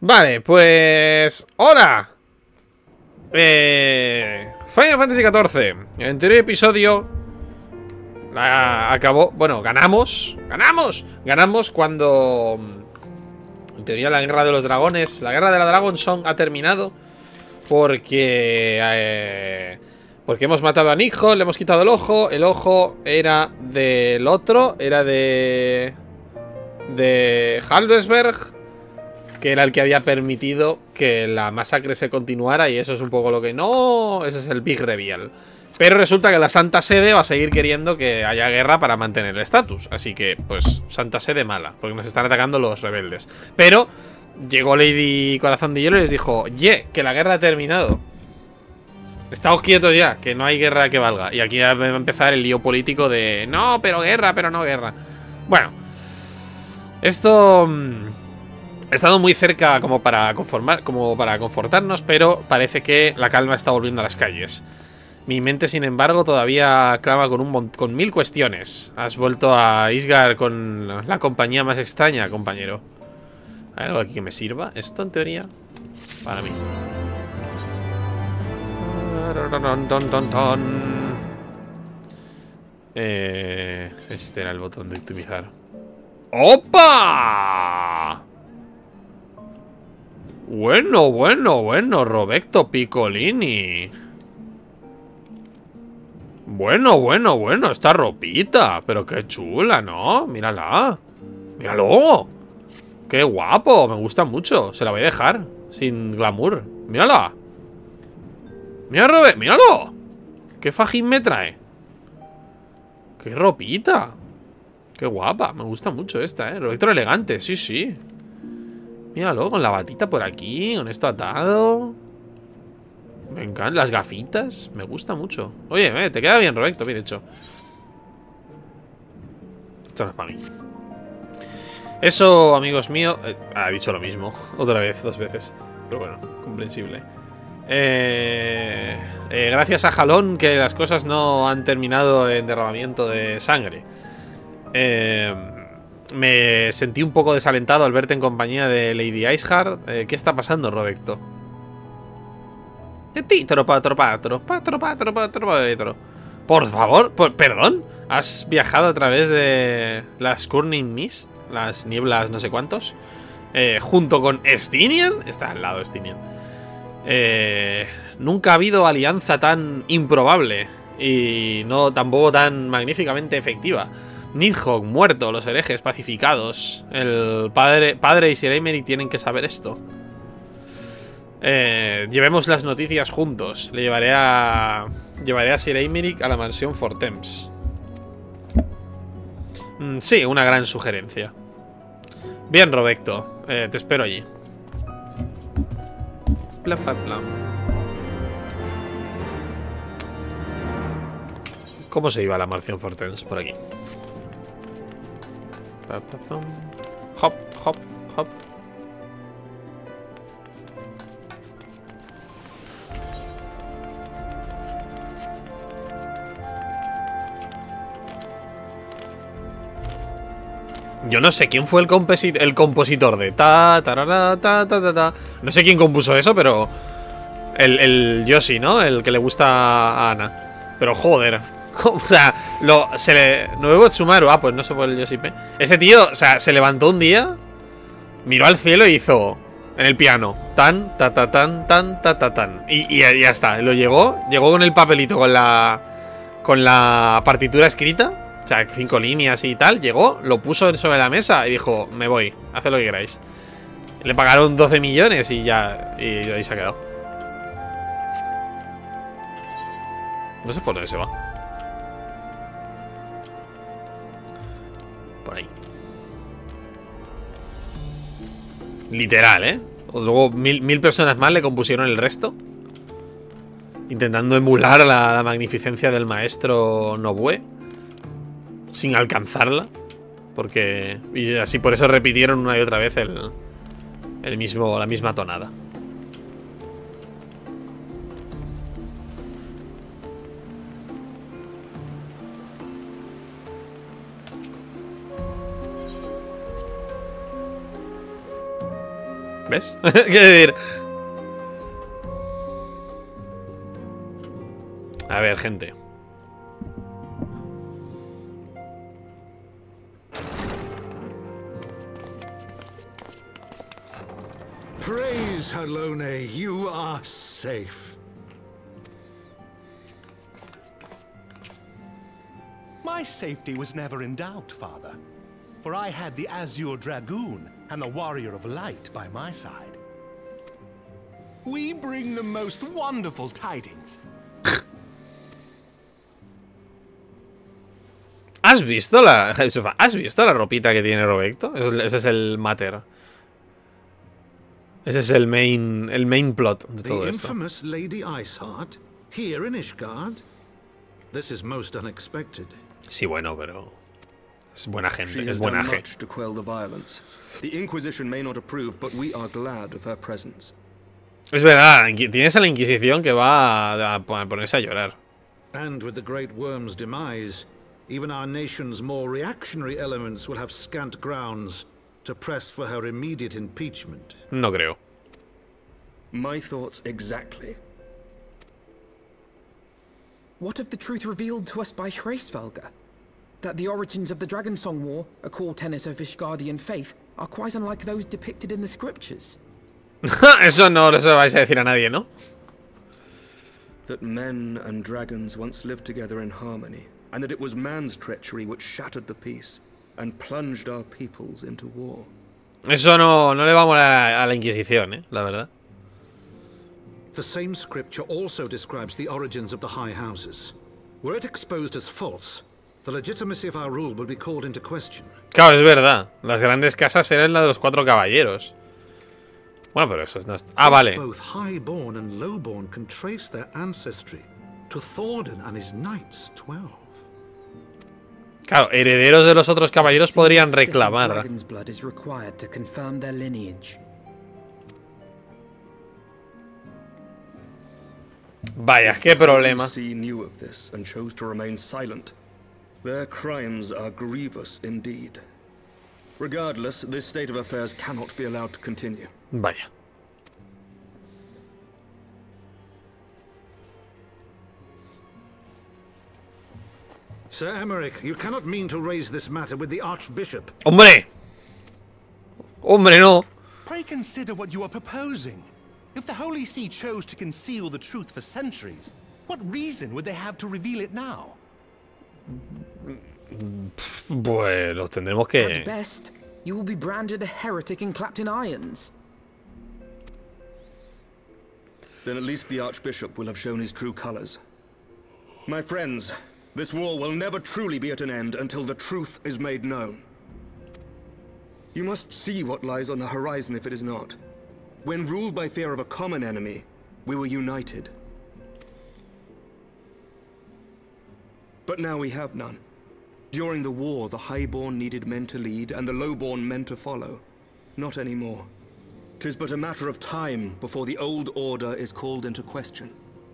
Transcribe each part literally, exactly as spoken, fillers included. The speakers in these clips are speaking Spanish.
Vale, pues... ¡Hola! Eh... Final Fantasy catorce. En el anterior episodio... La acabó... Bueno, ganamos. ¡Ganamos! Ganamos cuando... En teoría la guerra de los dragones... La guerra de la Dragon Song ha terminado. Porque... Eh... Porque hemos matado a Nidhogg, le hemos quitado el ojo. El ojo era del otro. Era de... De Halbersberg, que era el que había permitido que la masacre se continuara. Y eso es un poco lo que... No, ese es el Big Reveal. Pero resulta que la Santa Sede va a seguir queriendo que haya guerra para mantener el estatus. Así que, pues, Santa Sede mala, porque nos están atacando los rebeldes. Pero llegó Lady Corazón de Hielo y les dijo: Ye, que la guerra ha terminado. Estáos quietos ya, que no hay guerra que valga. Y aquí va a empezar el lío político de... No, pero guerra, pero no guerra. Bueno, esto... He estado muy cerca como para conformar, como para confortarnos, pero parece que la calma está volviendo a las calles. Mi mente, sin embargo, todavía clama con, un con mil cuestiones. Has vuelto a Isgard con la compañía más extraña, compañero. ¿Hay algo aquí que me sirva? Esto, en teoría, para mí. Eh, este era el botón de optimizar. ¡Opa! Bueno, bueno, bueno, Roberto Piccolini. Bueno, bueno, bueno, esta ropita. Pero qué chula, ¿no? Mírala. Míralo. Qué guapo, me gusta mucho. Se la voy a dejar, sin glamour. Mírala. Mira, Robert, míralo. Qué fajín me trae. Qué ropita. Qué guapa, me gusta mucho esta, eh. Roberto elegante, sí, sí. Míralo, con la batita por aquí, con esto atado. Me encantan las gafitas, me gusta mucho. Oye, eh, te queda bien, Roberto, bien hecho. Esto no es para mí. Eso, amigos míos, eh, ha dicho lo mismo. Otra vez, dos veces. Pero bueno, comprensible. Eh, eh, gracias a Jalón que las cosas no han terminado en derramamiento de sangre. Eh, me sentí un poco desalentado al verte en compañía de Lady Iceheart. Eh, ¿Qué está pasando, Roberto? Títoro, patro, patro, patro, patro, patro, patro. Por favor, por, perdón. ¿Has viajado a través de las Curning Mist? Las nieblas no sé cuántos. Eh, junto con Estinian. Está al lado Estinian. Eh, nunca ha habido alianza tan improbable. Y no tampoco tan magníficamente efectiva. Nidhogg muerto, los herejes pacificados. El padre, padre y Sir Aymeric tienen que saber esto. Eh, llevemos las noticias juntos. Le llevaré a... Llevaré a Sir Aymeric a la mansión Fortemps. Mm, sí, una gran sugerencia. Bien, Roberto. Eh, te espero allí. Plan, plan, plan. ¿Cómo se iba a la mansión Fortemps? Por aquí. Hop, hop, hop. Yo no sé quién fue el, composit el compositor de ta, tarara, ta, ta, ta, ta. No sé quién compuso eso, pero... El, el Yoshi, ¿no? El que le gusta a Ana. Pero joder. O sea, lo, se le... Nuevo Tsumaru. Ah, pues no sé por el Yoshi P. Ese tío, o sea, se levantó un día, miró al cielo y hizo... En el piano. Tan, ta, ta, tan, tan, ta, ta, tan. Y, y ya está. Lo llegó. Llegó con el papelito, con la... Con la partitura escrita. O sea, cinco líneas y tal. Llegó, lo puso sobre la mesa y dijo: me voy, haced lo que queráis. Le pagaron doce millones y ya. Y ahí se ha quedado. No sé por dónde se va. Por ahí. Literal, ¿eh? Luego mil, mil personas más le compusieron el resto, intentando emular la, la magnificencia del maestro Nobue, sin alcanzarla. Porque... Y así por eso repitieron una y otra vez el, el mismo, la misma tonada. ¿Ves? Quiero decir... A ver, gente. Praise Halone, you are safe. My safety was never in doubt, Father. For I had the Azure Dragoon and the Warrior of Light by my side. We bring the most wonderful tidings. ¿Has visto la... ¿Has visto la ropita que tiene Roberto? Ese es el mater. Ese es el main, el main plot de todo the esto. infamous Lady Iceheart here in Ishgard. This is most unexpected. Sí, bueno, pero es buena gente, She es has buena done gente. much to quell the violence. The Inquisition may not approve, but we are glad of her presence. Es verdad, tienes a la Inquisición que va a, a ponerse a llorar. And with the Great Worm's demise, even our nation's more reactionary elements will have scant grounds to press for her immediate impeachment. No creo. My thoughts exactly. What of the truth revealed to us by Hraesvelga? That the origins of the Dragonsong War, a core tenet of Ishgardian faith, are quite unlike those depicted in the scriptures. Eso no lo vais a decir a nadie, ¿no? That men and dragons once lived together in harmony, and that it was man's treachery which shattered the peace and plunged our peoples into war. Eso no, no le va a molar a, a la Inquisición, ¿eh? La verdad. The same scripture also describes the origins of the High Houses. Were it exposed as false, the legitimacy of our rule would be called into question. Claro, es verdad. Las grandes casas eran la de los cuatro caballeros. Bueno, pero eso no está... Ah, vale. Both highborn and lowborn can trace their ancestry to Thordan and his knights twelve. Claro, herederos de los otros caballeros podrían reclamar. Dragon's blood is required to confirm their lineage. Vaya, qué problema. The knew of this and chose to remain silent. Their crimes are grievous indeed. Regardless, this state of affairs cannot be allowed to continue. Vaya. Sir Emmerich, you cannot mean to raise this matter with the Archbishop. ¡Hombre! ¡Hombre, no! Pray consider what you are proposing. If the Holy See chose to conceal the truth for centuries, what reason would they have to reveal it now? Pues tendremos At que... best, you will be branded a heretic and clapped in irons. Then at least the Archbishop will have shown his true colors. My friends, this war will never truly be at an end until the truth is made known. You must see what lies on the horizon if it is not. When ruled by fear of a common enemy, we were united. But now we have none. During the war, the highborn needed men to lead and the lowborn men to follow. Not anymore. 'Tis but a matter of time before the old order is called into question.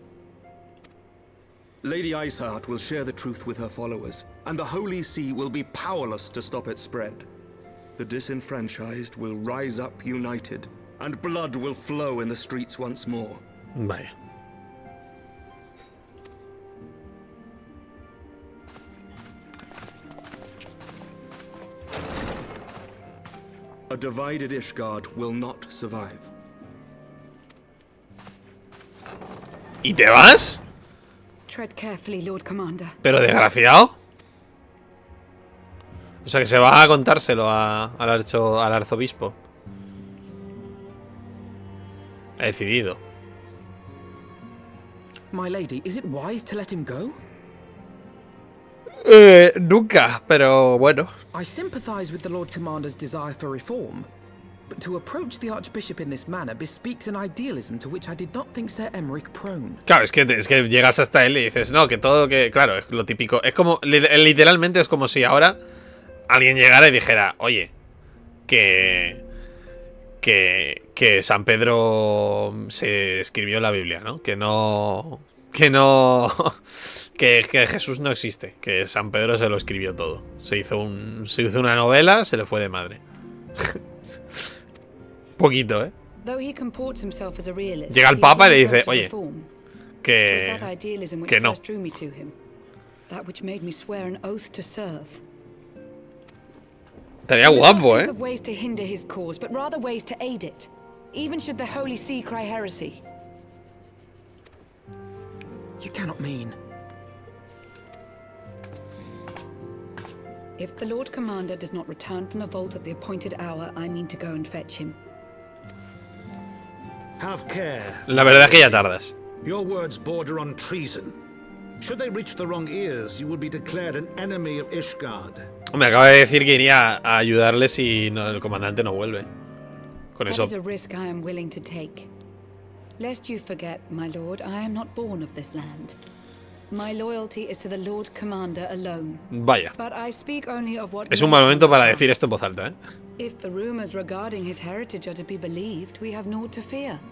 Lady Iceheart will share the truth with her followers, and the Holy See will be powerless to stop its spread. The disenfranchised will rise up united, and blood will flow in the streets once more. Vaya. A divided Ishgard will not survive. ¿Y te vas? Tread carefully, Lord Commander. Pero desgraciado. O sea que se va a contárselo a, al, archo, al arzobispo. Ha decidido. My lady, is it wise to let him go? Eh, nunca, pero bueno. I sympathize with the Lord Commander's desire for reform, but to approach the Archbishop in this manner bespeaks an idealism to which I did not think Sir Emmerich prone. Claro, es que, es que llegas hasta él y dices, no, que todo que... Claro, es lo típico. Es como, literalmente es como si ahora alguien llegara y dijera, oye, que... Que, que San Pedro se escribió la Biblia, ¿no? Que no... Que no... Que, que Jesús no existe. Que San Pedro se lo escribió todo. Se hizo, un, se hizo una novela, se le fue de madre. Poquito, ¿eh? Llega el Papa y le dice, oye, que, que no. Estaría guapo, ¿eh? You cannot mean. If the Lord Commander does not return from the vault at the appointed hour, I mean to go and fetch him. Have care. La verdad es que ya tardas. Your words border on treason. Should they reach the wrong ears, you will be declared an enemy of Ishgard. Me acaba de decir que iría a ayudarle si no, el comandante no vuelve. Con eso. That is a risk I am willing to take. Lest you forget, my lord, I am not born of this land. My loyalty is to the Lord Commander alone. Vaya. But I speak only of what Es un mal momento para decir esto en voz alta, ¿eh? If the rumors regarding his heritage are to be believed, we have naught to fear.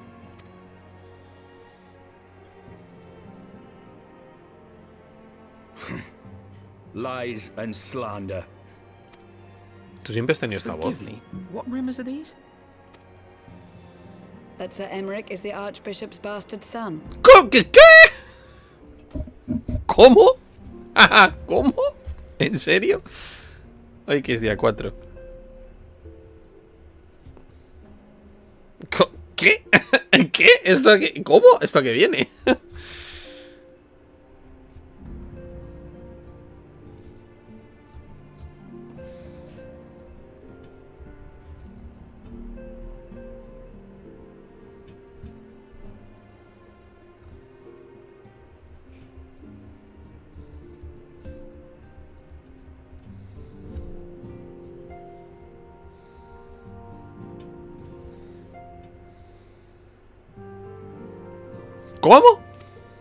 Lies and slander. Tú siempre has tenido esta voz. Forgive me. What rumors are these? That Sir Emmerich is the Archbishop's bastard son. ¿Qué? ¿Qué? ¿Cómo? ¿Cómo? ¿En serio? Hoy que es día cuatro. ¿Qué? ¿Qué? ¿Esto qué? ¿Cómo? ¿Esto qué viene? ¿Cómo?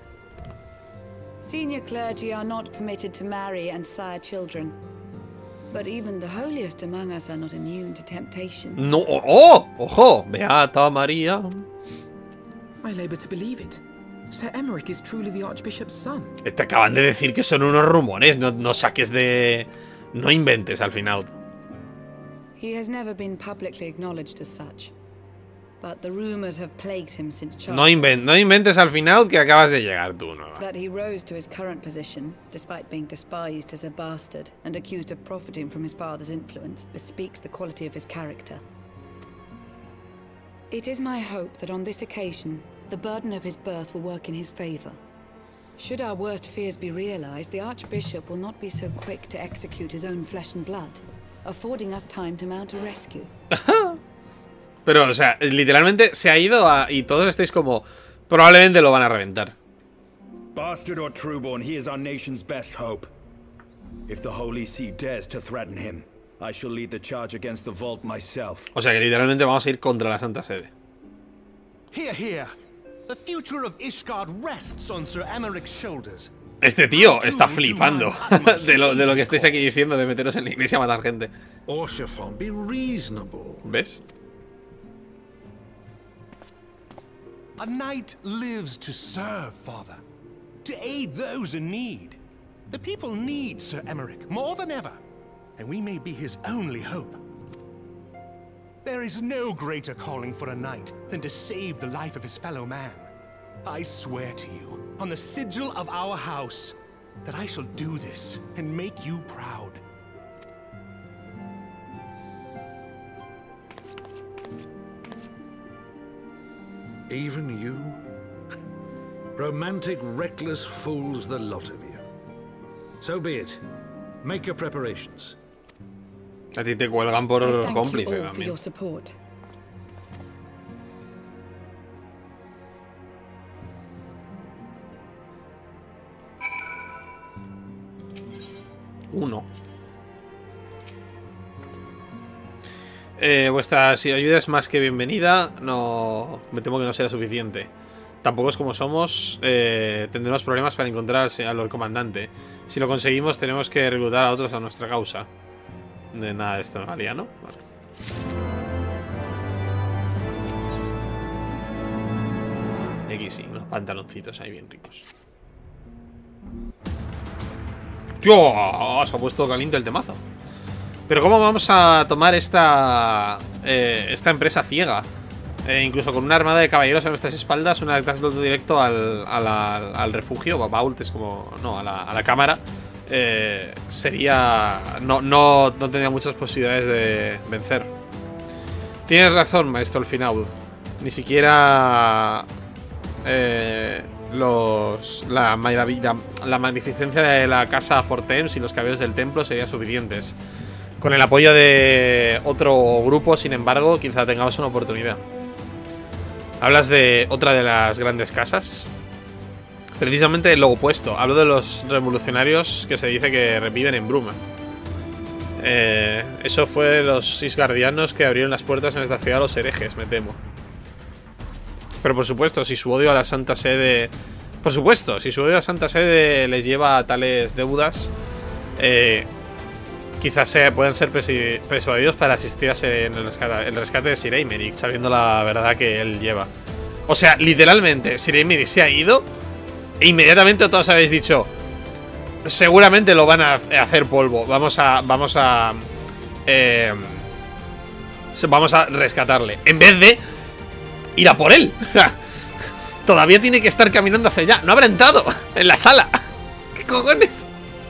Senior clergy are not permitted to marry and sire children. But even the holiest among us are not immune to temptation. No, oh, ojo, Beata María. I labor to believe it. Sir Emmerich is truly the Archbishop's son. Te acaban de decir que son unos rumores, no, no saques de... No inventes al final. He has never been publicly acknowledged as such. But the rumors have plagued him since childhood. No, inven no inventes al final que acabas de llegar tú, ¿no? That he rose to his current position, despite being despised as a bastard and accused of profiting from his father's influence, bespeaks the quality of his character. It is my hope that on this occasion, the burden of his birth will work in his favor. Should our worst fears be realized, the Archbishop will not be so quick to execute his own flesh and blood, affording us time to mount a rescue. Pero, o sea, literalmente se ha ido a, y todos estáis como... Probablemente lo van a reventar. Bastard or trueborn, he is our nation's best hope. If the Holy See dares to threaten him, I shall lead the charge against the vault myself. O sea que literalmente vamos a ir contra la Santa Sede. Here, here. The future of Ishgard rests on Sir Emmerich's shoulders. Este tío está flipando de lo, de lo que estáis aquí diciendo de meteros en la iglesia a matar gente. Orshaphon, be reasonable. ¿Ves? A knight lives to serve, Father. To aid those in need. The people need Sir Emmerich more than ever. And we may be his only hope. There is no greater calling for a knight than to save the life of his fellow man. I swear to you, on the sigil of our house, that I shall do this and make you proud. Even you? Romantic, reckless fools, the lot of you. So be it. Make your preparations. A ti te cuelgan por I thank cómplice you all for también. your support. Uno. Eh, vuestra si ayuda es más que bienvenida. No, me temo que no será suficiente. Tampoco es como somos. Eh, tendremos problemas para encontrar al Lord Comandante. Si lo conseguimos, tenemos que reclutar a otros a nuestra causa. De nada de esto me valía, ¿no? Vale. Y aquí sí, unos pantaloncitos ahí bien ricos. ¡Dios! Se ha puesto caliente el temazo. Pero ¿cómo vamos a tomar esta eh, esta empresa ciega? Eh, incluso con una armada de caballeros a nuestras espaldas, un acceso directo al, a la, al refugio, o vault es como... No, a la, a la cámara. Eh, sería... No, no, no tendría muchas posibilidades de vencer. Tienes razón, maestro Elfinaud. Ni siquiera... Eh, los... La, la, la magnificencia de la casa Fortems y los caballeros del templo serían suficientes. Con el apoyo de otro grupo, sin embargo, quizá tengamos una oportunidad. Hablas de otra de las grandes casas. Precisamente lo opuesto. Hablo de los revolucionarios que se dice que reviven en Bruma. Eh, eso fue los Isgardianos que abrieron las puertas en esta ciudad a los herejes, me temo. Pero por supuesto, si su odio a la Santa Sede... Por supuesto, si su odio a la Santa Sede les lleva a tales deudas, eh, quizás se puedan ser persuadidos para asistir en el rescate, el rescate de Sir Aymerich, sabiendo la verdad que él lleva. O sea, literalmente, Sir Aymerich se ha ido e inmediatamente todos habéis dicho, seguramente lo van a hacer polvo. Vamos a... Vamos a... Eh, vamos a rescatarle. En vez de ir a por él. O sea, todavía tiene que estar caminando hacia allá. No habrá entrado en la sala. ¿Qué cojones?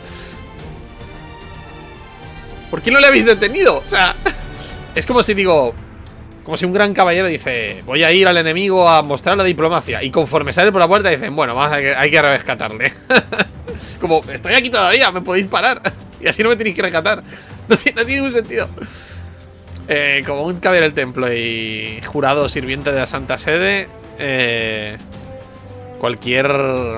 ¿Por qué no le habéis detenido? O sea, es como si digo... Como si un gran caballero dice, voy a ir al enemigo a mostrar la diplomacia. Y conforme sale por la puerta dicen, bueno, vamos a, hay que rescatarle. Como, estoy aquí todavía, me podéis parar. Y así no me tenéis que rescatar. No tiene, no tiene ningún sentido. Eh, como un caballero del templo y jurado sirviente de la Santa Sede, eh, cualquier...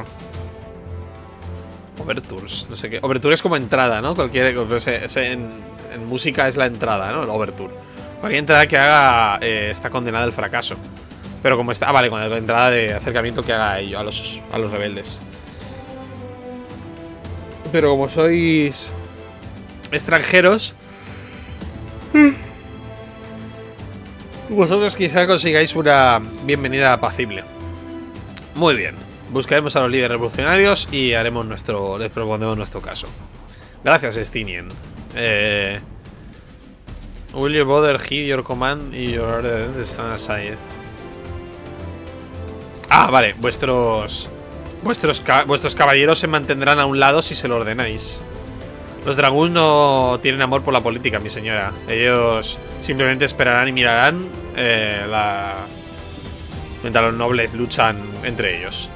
Overtures, no sé qué. Overture es como entrada, ¿no? Cualquier... En, en música es la entrada, ¿no? El overture. Cualquier entrada que haga eh, está condenada al fracaso. Pero como está... Ah, vale, con la entrada de acercamiento que haga a, ellos, a, los, a los rebeldes. Pero como sois extranjeros, vosotros quizá consigáis una bienvenida apacible. Muy bien. Buscaremos a los líderes revolucionarios y haremos nuestro... les propondremos nuestro caso. Gracias, Stinian. Eh... Will you bother heed your command y your order stand aside? Ah, vale. Vuestros... Vuestros, ca vuestros caballeros se mantendrán a un lado si se lo ordenáis. Los Dragoons no tienen amor por la política, mi señora. Ellos simplemente esperarán y mirarán eh, la... mientras los nobles luchan entre ellos.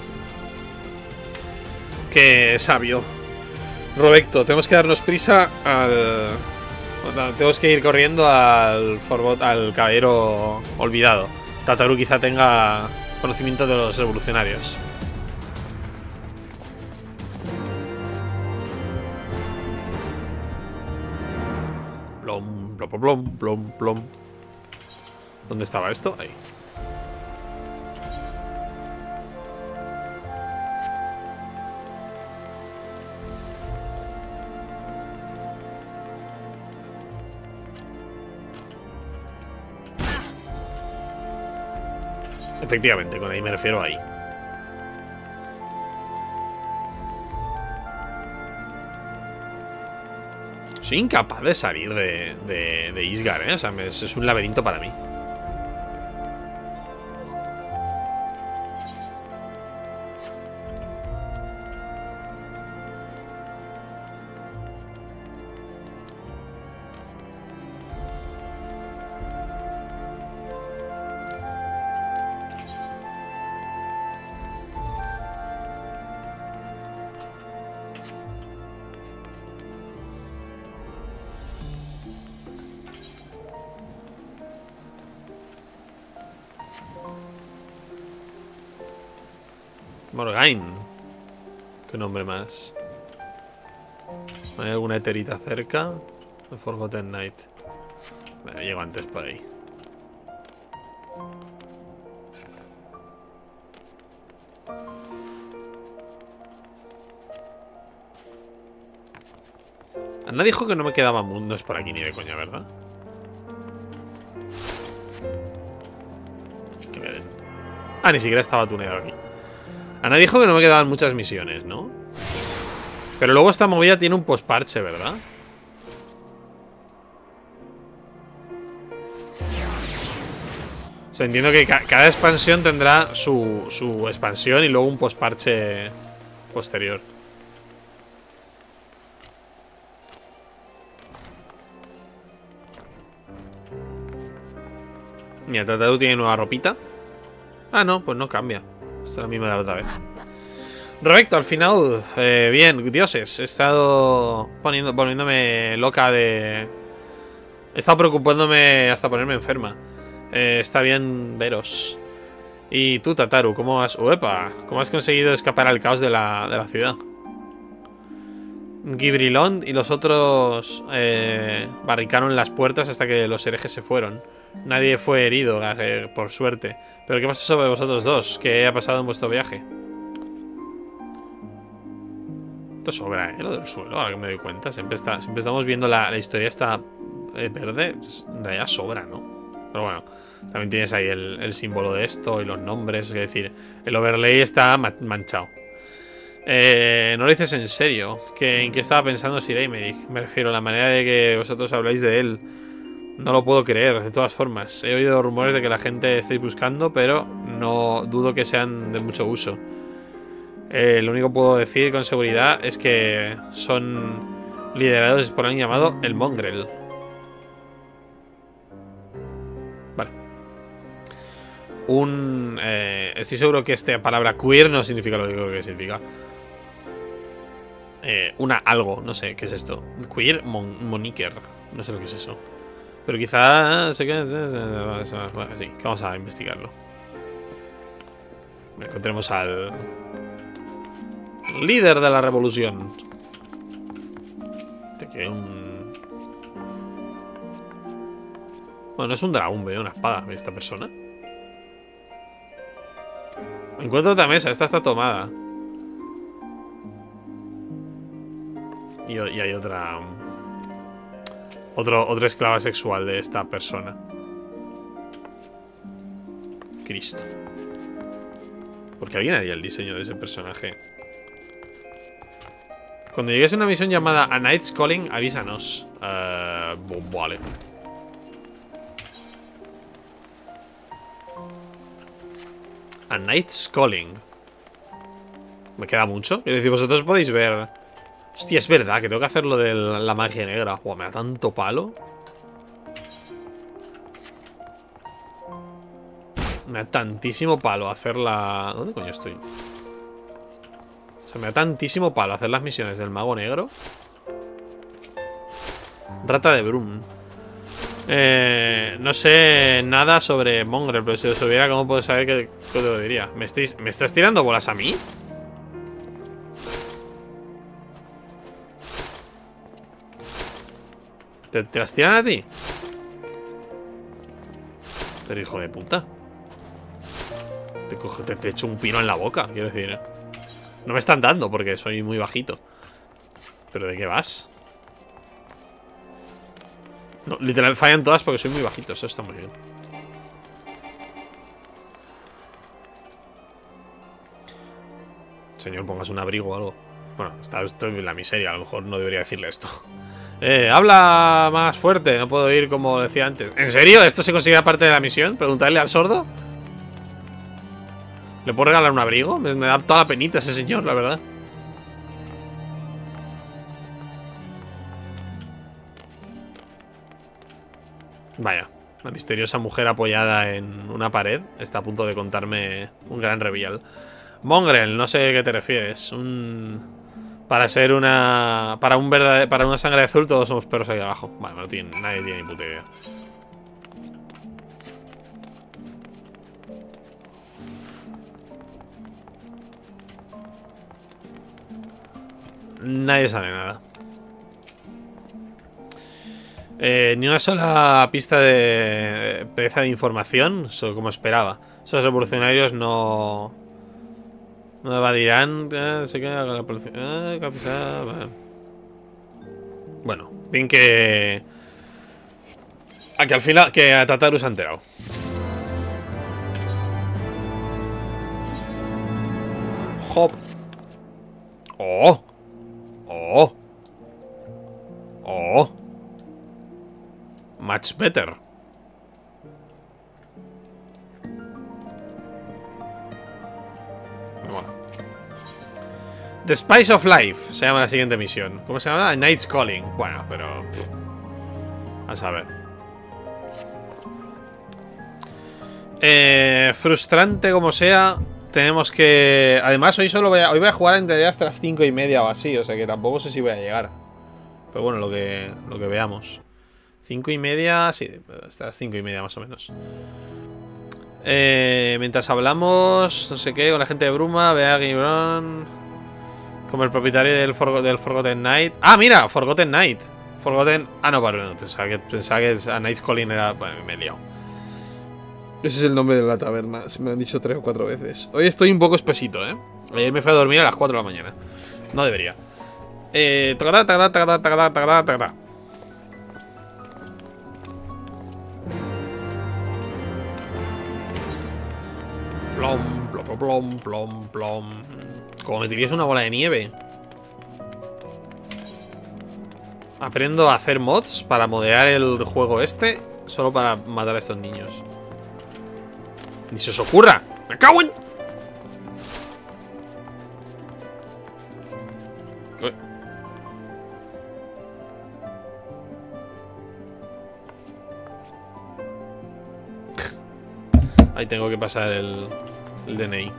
Qué sabio. Robecto, tenemos que darnos prisa al... Tenemos que ir corriendo al Forbot, al caballero olvidado. Tataru quizá tenga conocimiento de los revolucionarios. Plom, plom, plom, plom, plom. ¿Dónde estaba esto? Ahí. Efectivamente, con ahí me refiero ahí. Soy incapaz de salir de, de, de Isgar, ¿eh? O sea, me, es un laberinto para mí. Morgaine. Qué nombre más. ¿Hay alguna eterita cerca? The Forgotten Knight. Bueno, llego antes por ahí. Ana dijo que no me quedaban mundos por aquí ni de coña, ¿verdad? Que me den. Ah, ni siquiera estaba tuneado aquí. Ana dijo que no me quedaban muchas misiones, ¿no? Pero luego esta movida tiene un postparche, ¿verdad? O sea, entiendo que ca cada expansión tendrá su, su expansión y luego un postparche posterior. Mira, Tataru tiene nueva ropita. Ah, no, pues no cambia. Es la misma de la otra vez. Correcto, al final, eh, bien, dioses. He estado poniendo, poniéndome loca de... He estado preocupándome hasta ponerme enferma. Eh, está bien veros. Y tú, Tataru, ¿cómo has... Uepa, ¿cómo has conseguido escapar al caos de la, de la ciudad? Gibrilón y los otros eh, barricaron las puertas hasta que los herejes se fueron. Nadie fue herido, eh, por suerte. Pero ¿qué pasa sobre vosotros dos? ¿Qué ha pasado en vuestro viaje? Esto sobra, ¿eh? Lo del suelo, ahora que me doy cuenta. Siempre, está, siempre estamos viendo la, la historia esta eh, verde. En realidad sobra, ¿no? Pero bueno, también tienes ahí el, el símbolo de esto y los nombres. Es decir, el overlay está manchado. Eh, no lo dices en serio. ¿Qué, ¿En qué estaba pensando Sir Aymerich? Me refiero a la manera de que vosotros habláis de él. No lo puedo creer, de todas formas. He oído rumores de que la gente estáis buscando, pero no dudo que sean de mucho uso. Eh, lo único que puedo decir con seguridad es que son liderados por alguien llamado el Mongrel. Vale. Un... Eh, estoy seguro que esta palabra queer no significa lo que creo que significa. Eh, una algo, no sé, ¿qué es esto? Queer mon moniker. No sé lo que es eso. Pero quizá... Sí, vamos a investigarlo. Encontremos al... líder de la revolución. Te queda un... Bueno, no es un dragón, veo una espada esta persona. Encuentro otra mesa, esta está tomada. Y, y hay otra... Otro, otra esclava sexual de esta persona. Cristo. Porque alguien haría el diseño de ese personaje. Cuando llegues a una misión llamada A Knight's Calling, avísanos. Uh, vale. A Knight's Calling. ¿Me queda mucho? Quiero decir, vosotros podéis ver... Hostia, es verdad que tengo que hacer lo de la magia negra. Joder, me da tanto palo. Me da tantísimo palo hacer la... ¿Dónde coño estoy? O sea, me da tantísimo palo hacer las misiones del mago negro. Rata de Brum. Eh, no sé nada sobre Mongrel, pero si lo supiera, ¿cómo puedo saber qué, qué te lo diría? ¿Me, estáis, ¿Me estás tirando bolas a mí? ¿Te, te las tiran a ti? Pero hijo de puta. Te, cojo, te, te echo un pino en la boca, quiero decir, ¿eh? No me están dando porque soy muy bajito. ¿Pero de qué vas? No, literal, fallan todas porque soy muy bajito. Eso está muy bien. Señor, pongas un abrigo o algo. Bueno, está, estoy en la miseria. A lo mejor no debería decirle esto. Eh, habla más fuerte. No puedo oír como decía antes. ¿En serio? ¿Esto se considera parte de la misión? ¿Preguntarle al sordo? ¿Le puedo regalar un abrigo? Me, me da toda la penita ese señor, la verdad. Vaya, la misteriosa mujer apoyada en una pared está a punto de contarme un gran reveal. Mongrel, no sé a qué te refieres. Un... Para ser una... Para un verdadero... Para una sangre azul todos somos perros ahí abajo. Vale, no tiene... Nadie tiene ni puta idea. Nadie sabe nada. Eh, ni una sola pista de pieza de información, solo como esperaba. Esos revolucionarios no... No evadirán. Eh, se queda con la policía. Eh, capizada, vale. Bueno, bien que... A que al final... Que a Tataru se ha enterado. Hop. Oh. Oh. Oh. Much better. Me mola. The Spice of Life se llama la siguiente misión. ¿Cómo se llama? Knight's Calling. Bueno, pero... a saber. Eh, frustrante como sea. Tenemos que... Además, hoy solo voy a... Hoy voy a jugar en teoría hasta las cinco y media o así. O sea que tampoco sé si voy a llegar. Pero bueno, lo que, lo que veamos. Cinco y media... Sí, hasta las cinco y media más o menos. Eh, mientras hablamos... No sé qué, con la gente de Bruma. Vea Gibron... Como el propietario del, For del Forgotten Knight. ¡Ah, mira! Forgotten Knight. Forgotten... Ah, no, perdón. Pensaba que, pensaba que a Knight's Calling era... Bueno, me he liado. Ese es el nombre de la taberna. Se me han dicho tres o cuatro veces. Hoy estoy un poco espesito, ¿eh? Ayer me fui a dormir a las cuatro de la mañana. No debería. Eh... Tacatá, tacatá, tacatá, tacatá, tacatá, tacatá. Plom, plom, plom, plom, plom. Como me tirías una bola de nieve. Aprendo a hacer mods para modear el juego este. Solo para matar a estos niños. Ni se os ocurra. ¡Me cago en! Uy. Ahí tengo que pasar el, el D N I.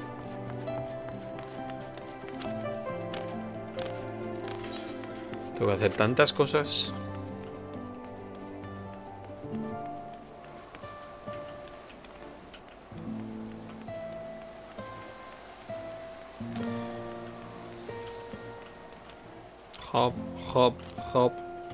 Tengo que hacer tantas cosas. Hop, hop, hop.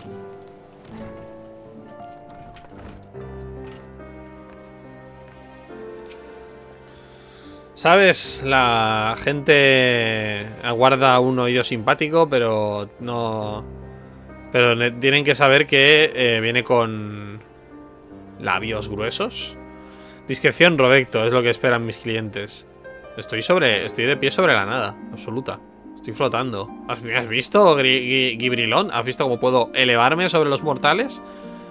¿Sabes? La gente aguarda un oído simpático, pero no... Pero tienen que saber que eh, viene con labios gruesos. Discreción, Roberto, es lo que esperan mis clientes. Estoy sobre... Estoy de pie sobre la nada, absoluta. Estoy flotando. ¿Has, has visto, Gibrilón? ¿Has visto cómo puedo elevarme sobre los mortales?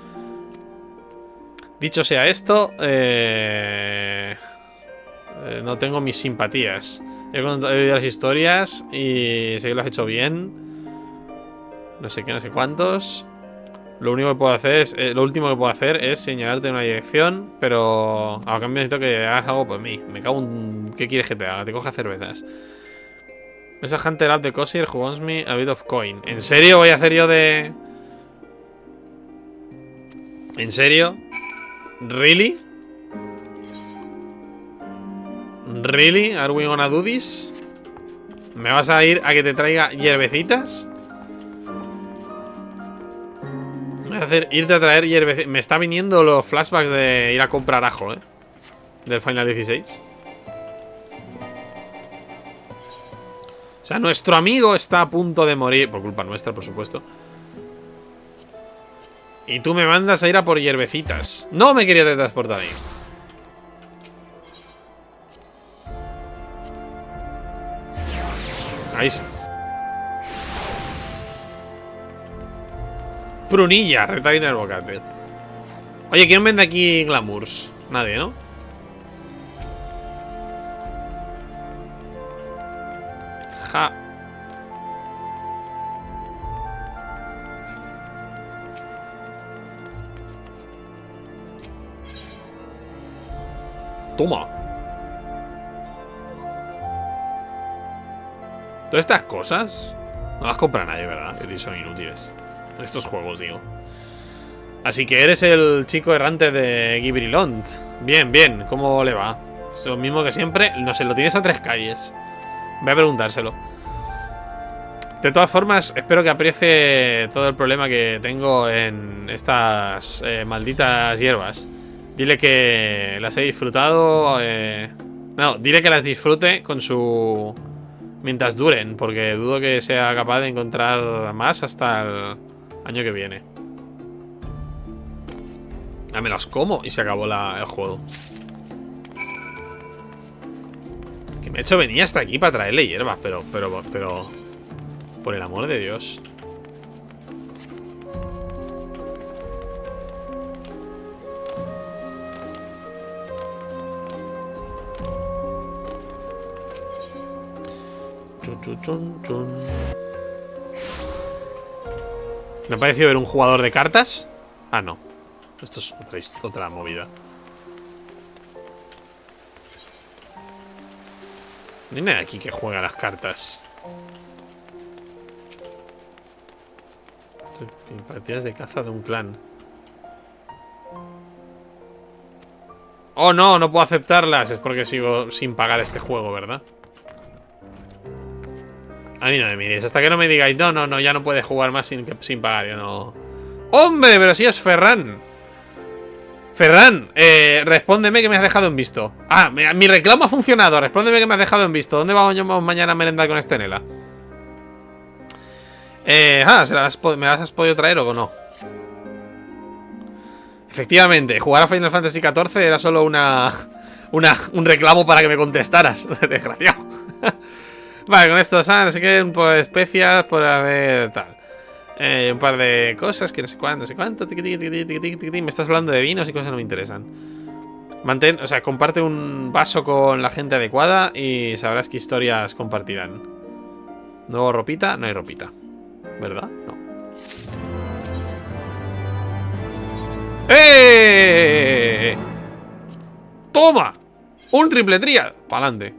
Dicho sea esto, eh... Eh, no tengo mis simpatías. He oído las historias y sé que lo has hecho bien. No sé qué, no sé cuántos. Lo único que puedo hacer es... Eh, lo último que puedo hacer es señalarte una dirección. Pero a cambio necesito que hagas algo por mí. Me cago en... ¿Qué quieres que te haga? Te coja cervezas. Esa Hunter up the Cossier who wants me a bit of coin. ¿En serio voy a hacer yo de...? ¿En serio? ¿Really? ¿Really? ¿Are we gonna do this? ¿Me vas a ir a que te traiga hierbecitas? Me vas a hacer irte a traer hierbecitas. Me está viniendo los flashbacks de ir a comprar ajo, ¿eh? Del Final dieciséis. O sea, nuestro amigo está a punto de morir. Por culpa nuestra, por supuesto. Y tú me mandas a ir a por hierbecitas. No me quería teletransportar ahí. Ahí sí. Prunilla, retadina del bocate. Oye, ¿quién vende aquí glamours? Nadie, ¿no? Ja. Toma. Todas estas cosas no las compra nadie, ¿verdad? Y son inútiles. En estos juegos, digo. Así que eres el chico errante de Gibrilont. Bien, bien. ¿Cómo le va? Es lo mismo que siempre. No sé, lo tienes a tres calles. Voy a preguntárselo. De todas formas, espero que aprecie todo el problema que tengo en estas eh, malditas hierbas. Dile que las he disfrutado. Eh... No, dile que las disfrute con su... Mientras duren, porque dudo que sea capaz de encontrar más hasta el año que viene. Ya me las como y se acabó la, el juego. Que me he hecho venir hasta aquí para traerle hierbas, pero, pero, pero... Por el amor de Dios. chun, chun, chun. Me ha parecido ver un jugador de cartas. Ah, no. Esto es otra, otra movida. No hay nadie aquí que juega las cartas. Partidas de caza de un clan. Oh, no, no puedo aceptarlas. Es porque sigo sin pagar este juego, ¿verdad? A mí no me miréis. Hasta que no me digáis, no, no, no, ya no puedes jugar más sin, sin pagar. Yo no... ¡Hombre! Pero si es Ferran. Ferran, eh, respóndeme que me has dejado en visto. Ah, mi, mi reclamo ha funcionado. Respóndeme que me has dejado en visto. ¿Dónde vamos mañana a merendar con Estenela? Eh, ah, ¿se las, ¿me las has podido traer o no? Efectivamente, jugar a Final Fantasy catorce era solo una, una un reclamo para que me contestaras. Desgraciado. Vale, con esto, ¿sabes? Así que un poco de especias por haber tal. Eh, un par de cosas que no sé cuánto, no sé cuánto. Tiqui, tiqui, tiqui, tiqui, tiqui, tiqui. Me estás hablando de vinos y cosas que no me interesan. Mantén, o sea, comparte un vaso con la gente adecuada y sabrás qué historias compartirán. ¿Nuevo ropita? No hay ropita, ¿verdad? No. ¡Eh! ¡Toma! Un triple tríad. Pa'lante.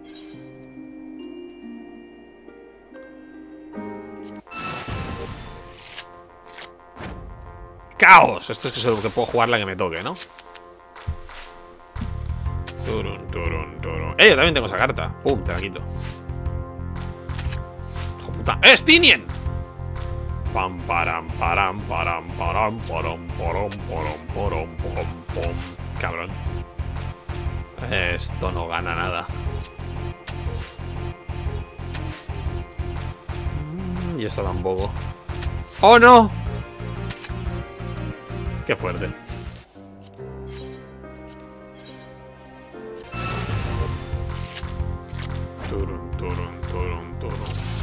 ¡Caos! Esto es que solo que puedo jugar la que me toque, ¿no? Turun, turun, turun. ¡Eh! Yo también tengo esa carta. ¡Pum! Te la quito. ¡Hijo puta! ¡Eh! ¡Stinien! Pam, param, param, param, param, param, param, param, param, param, pam. Cabrón. Esto no gana nada. Y esto tampoco. ¡Oh, no! Qué fuerte. Turun, turun, turun, turun.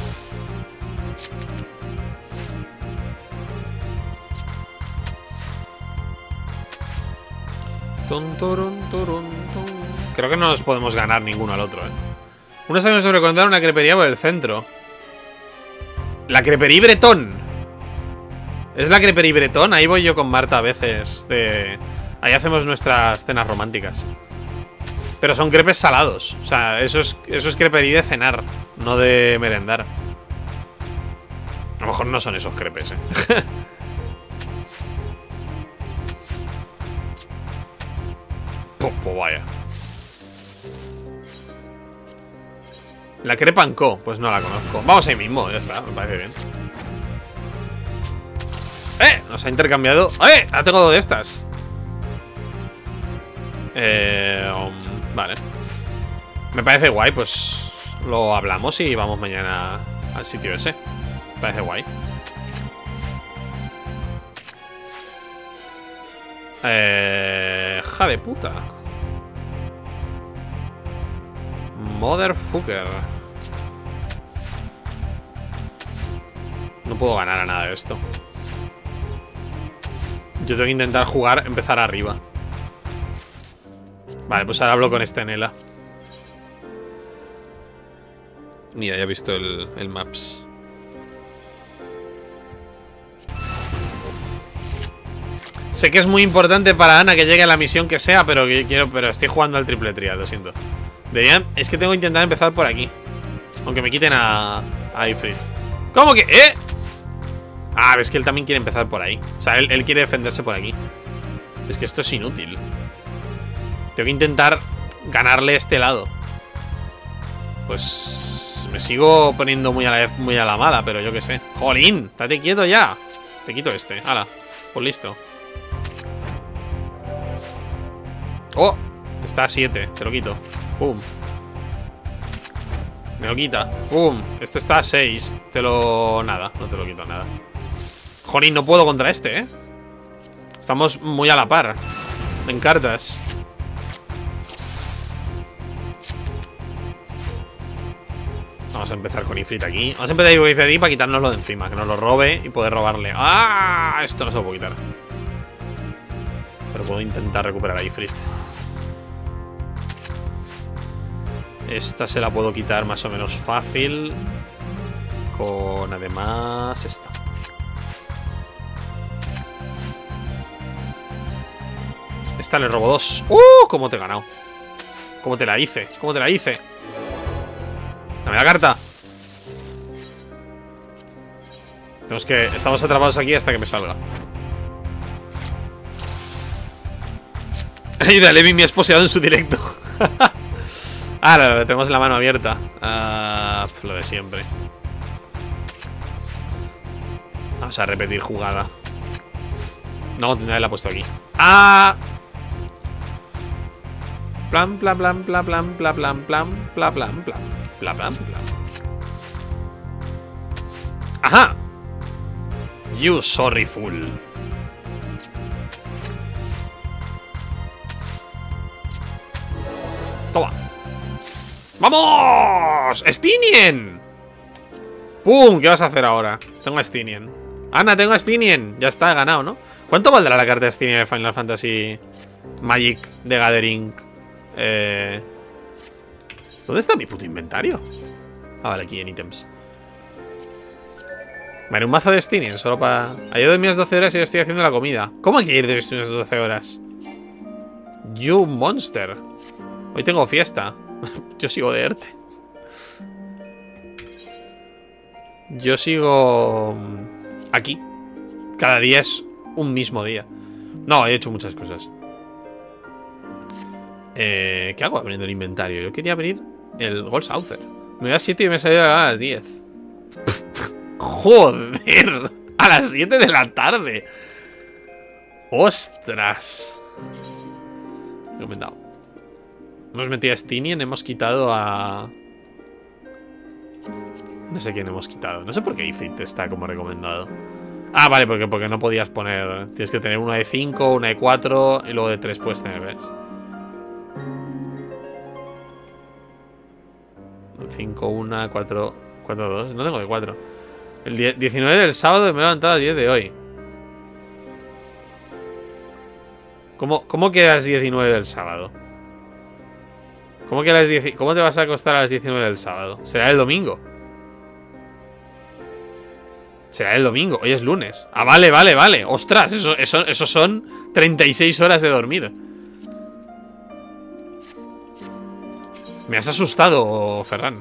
Tun, turun, turun, tun. Creo que no nos podemos ganar ninguno al otro, ¿eh? Unos años sobre contar una crepería por el centro. La crepería Bretón. ¿Es la crepería Bretón? Ahí voy yo con Marta a veces de... Ahí hacemos nuestras cenas románticas. Pero son crepes salados. O sea, eso es, eso es crepería de cenar, no de merendar. A lo mejor no son esos crepes, eh. Pues, pues vaya. La crepa en Co, pues no la conozco. Vamos ahí mismo, ya está, me parece bien. ¡Eh! Nos ha intercambiado. ¡Eh! Ahora tengo dos de estas. Eh, um, vale. Me parece guay, pues lo hablamos y vamos mañana al sitio ese. Me parece guay. Eh, ja de puta. Motherfucker. No puedo ganar a nada de esto. Yo tengo que intentar jugar, empezar arriba. Vale, pues ahora hablo con Estenela. Mira, ya he visto el, el maps. Sé que es muy importante para Ana que llegue a la misión que sea, pero que quiero, pero estoy jugando al triple triad, lo siento. Deberían, es que tengo que intentar empezar por aquí. Aunque me quiten a, a Ifrit. ¿Cómo que? ¿Eh? Ah, es que él también quiere empezar por ahí. O sea, él, él quiere defenderse por aquí. Es que esto es inútil. Tengo que intentar ganarle este lado. Pues me sigo poniendo muy a la, muy a la mala, pero yo qué sé. ¡Jolín! ¡Estate quieto ya! Te quito este. ¡Hala! Pues listo. ¡Oh! Está a siete. Te lo quito. ¡Pum! Me lo quita. ¡Pum! Esto está a seis. Te lo... Nada. No te lo quito nada. Jolín, no puedo contra este, ¿eh? Estamos muy a la par en cartas. Vamos a empezar con Ifrit aquí. Vamos a empezar con Ifrit aquí para quitárnoslo de encima. Que nos lo robe y poder robarle. ¡Ah! Esto no se lo puedo quitar. Pero puedo intentar recuperar a Ifrit. Esta se la puedo quitar más o menos fácil. con además esta. Esta le robo dos. ¡Uh! ¿Cómo te he ganado? ¿Cómo te la hice? ¿Cómo te la hice? Dame la carta. Tenemos que... Estamos atrapados aquí hasta que me salga. Ayuda, Levi me ha esposeado en su directo. Ahora tenemos la mano abierta. Ah, lo de siempre. Vamos a repetir jugada. No, tendría que haberla puesto aquí. ¡Ah! Plan, plan, plan, plan, plan, plan, plan, plan, plan, plan, plan, plan, plan, plan. ¡Ajá! You sorry fool. Toma. ¡Vamos! ¡Stinien! ¡Pum! ¿Qué vas a hacer ahora? Tengo a Stinien. Ana, tengo a Stinien. Ya está, he ganado, ¿no? ¿Cuánto valdrá la carta de Stinien de Final Fantasy Magic de Gathering? Eh... ¿Dónde está mi puto inventario? Ah, vale, aquí en ítems. Vale, un mazo de Stinien, solo para... Ayer dormí unas doce horas y yo estoy haciendo la comida. ¿Cómo hay que ir de unas doce horas? You monster. Hoy tengo fiesta. Yo sigo de ERTE. Yo sigo... aquí. Cada día es un mismo día. No, he hecho muchas cosas. Eh, ¿Qué hago abriendo el inventario? Yo quería abrir el Gold Saucer. Me voy a las siete y me he salido a las diez. Joder. A las siete de la tarde. Ostras. Recomendado. Hemos metido a Stinien, hemos quitado a... No sé quién hemos quitado. No sé por qué Ifrit está como recomendado. Ah, vale, porque, porque no podías poner... Tienes que tener una de cinco, una de cuatro y luego de tres puedes tener, ¿ves? cinco, uno, cuatro, cuatro, dos. No tengo de cuatro. El diecinueve del sábado me he levantado a diez de hoy. ¿Cómo, cómo quedas diecinueve del sábado? ¿Cómo, que a las diez, ¿Cómo te vas a acostar a las diecinueve del sábado? ¿Será el domingo? Será el domingo. Hoy es lunes. Ah, vale, vale, vale. Ostras, eso, eso, eso son treinta y seis horas de dormir. Me has asustado, Ferran.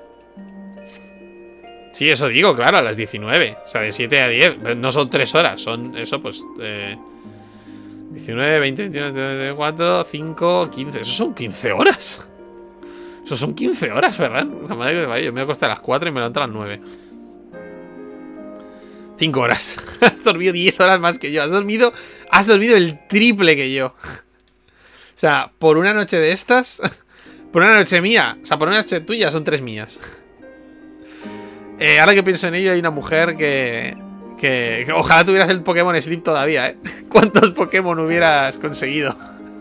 Sí, eso digo, claro, a las diecinueve. O sea, de siete a diez. No son tres horas, son eso, pues... Eh, diecinueve, veinte, veintiuno, veinticuatro, cinco, quince. Eso son quince horas. Eso son quince horas, Ferran. La madre que me vaya. Yo me voy a acostar a las cuatro y me levanto a las nueve. cinco horas. Has dormido diez horas más que yo. Has dormido, has dormido el triple que yo. O sea, por una noche de estas... Por una noche mía. O sea, por una noche tuya son tres mías. Eh, ahora que pienso en ello, hay una mujer que, que, que ojalá tuvieras el Pokémon Sleep todavía, ¿eh? ¿Cuántos Pokémon hubieras conseguido?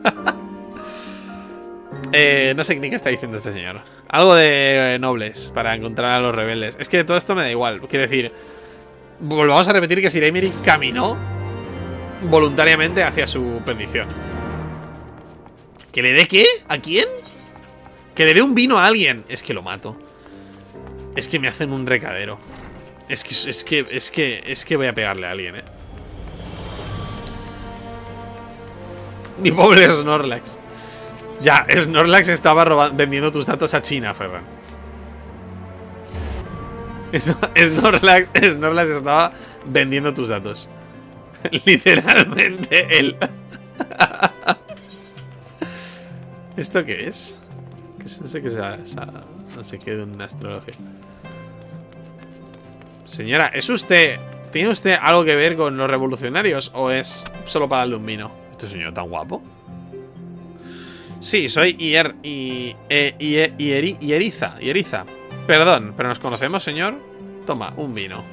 eh, no sé ni qué está diciendo este señor. Algo de eh, nobles para encontrar a los rebeldes. Es que todo esto me da igual. Quiero decir, volvamos a repetir que Sir Aymeric caminó voluntariamente hacia su perdición. ¿Que le dé qué? ¿A quién? Que le dé un vino a alguien. Es que lo mato. Es que me hacen un recadero. Es que, es que, es que, es que voy a pegarle a alguien, eh. Mi pobre Snorlax. Ya, Snorlax estaba robando, vendiendo tus datos a China, Ferran. Snorlax, Snorlax estaba vendiendo tus datos. Literalmente él. ¿Esto qué es? No sé qué sea, no sé qué de una astrología. Señora, ¿es usted... ¿Tiene usted algo que ver con los revolucionarios o es solo para darle un vino? ¿Este señor tan guapo? Sí, soy Ier... I, e, Ier, Ieri, Ieriza, Ieriza. Perdón, ¿pero nos conocemos, señor? Toma, un vino.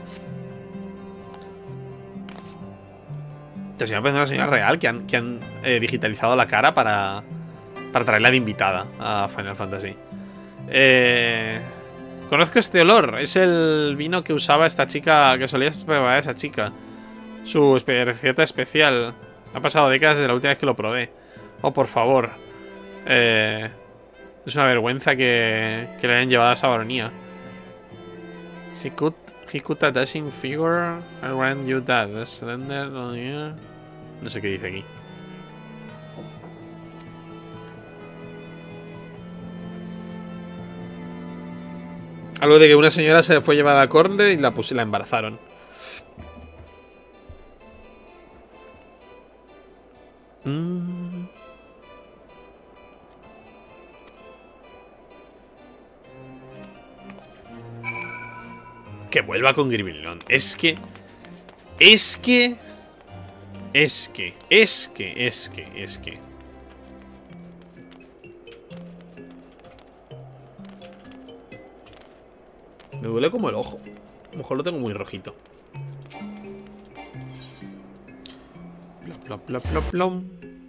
Te estoy pensando en la señora real que han, que han eh, digitalizado la cara para... Para traerla de invitada a Final Fantasy. Eh, conozco este olor. Es el vino que usaba esta chica, que solía preparar esa chica. Su receta especial. Ha pasado décadas desde la última vez que lo probé. Oh, por favor. Eh, es una vergüenza que, que le hayan llevado a esa baronía. Sikut Ejecuta a dashing figure around you that slender. No sé qué dice aquí. Algo de que una señora se fue llevada a corte y la, pus la embarazaron. Mm. Que vuelva con Gribilón. Es que... Es que... Es que... Es que... Es que... Es que... Me duele como el ojo. A lo mejor lo tengo muy rojito. Plop, plop, plop, plop.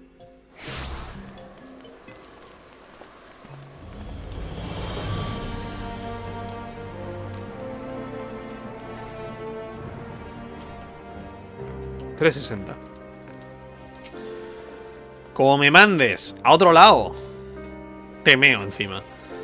trescientos sesenta. Como me mandes a otro lado, te meo encima.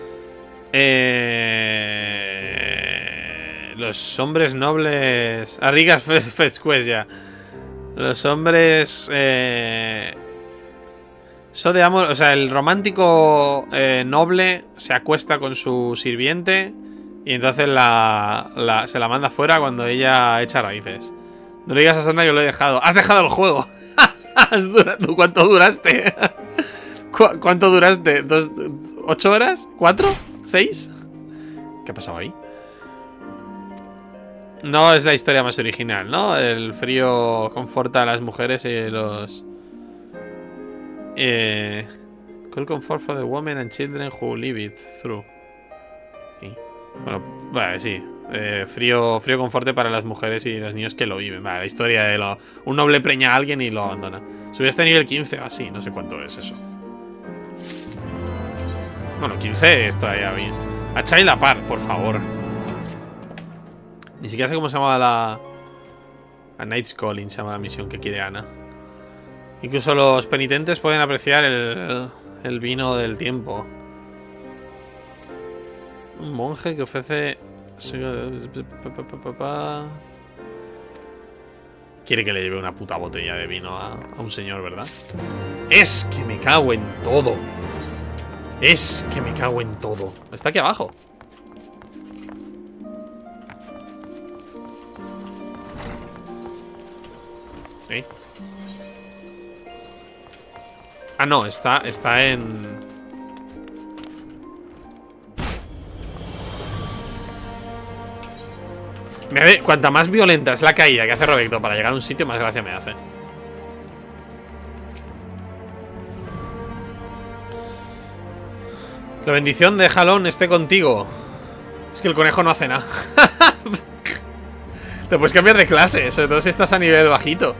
Eh, los hombres nobles. Arrigas Fetchquest ya. Los hombres. Eh, so de amor. O sea, el romántico eh, noble se acuesta con su sirviente. Y entonces la, la, se la manda fuera cuando ella echa raíces. No le digas a Sandra que lo he dejado. ¡Has dejado el juego! ¿Tú cuánto duraste? ¿Cu ¿Cuánto duraste? ¿Dos, ¿Ocho horas? ¿Cuatro? ¿Seis? ¿Qué ha pasado ahí? No es la historia más original, ¿no? El frío conforta a las mujeres y los... Eh... Cold comfort for the women and children who live it through. Sí. Bueno, vale, sí. Eh, frío, frío conforte para las mujeres y los niños que lo viven. Vale, la historia de lo, un noble preña a alguien y lo abandona. Subí hasta nivel quince o así, no sé cuánto es eso. Bueno, quince está ya bien. A Child Apart, por favor. Ni siquiera sé cómo se llama la... A Night's Calling se llama la misión que quiere Ana. Incluso los penitentes pueden apreciar el, el vino del tiempo. Un monje que ofrece... Quiere que le lleve una puta botella de vino a, a un señor, ¿verdad? Es que me cago en todo. Es que me cago en todo. Está aquí abajo. ¿Eh? Ah, no, está, está en... Me ve, cuanta más violenta es la caída que hace Roberto para llegar a un sitio, más gracia me hace. La bendición de Jalón esté contigo. Es que el conejo no hace nada. Te puedes cambiar de clase, sobre todo si estás a nivel bajito.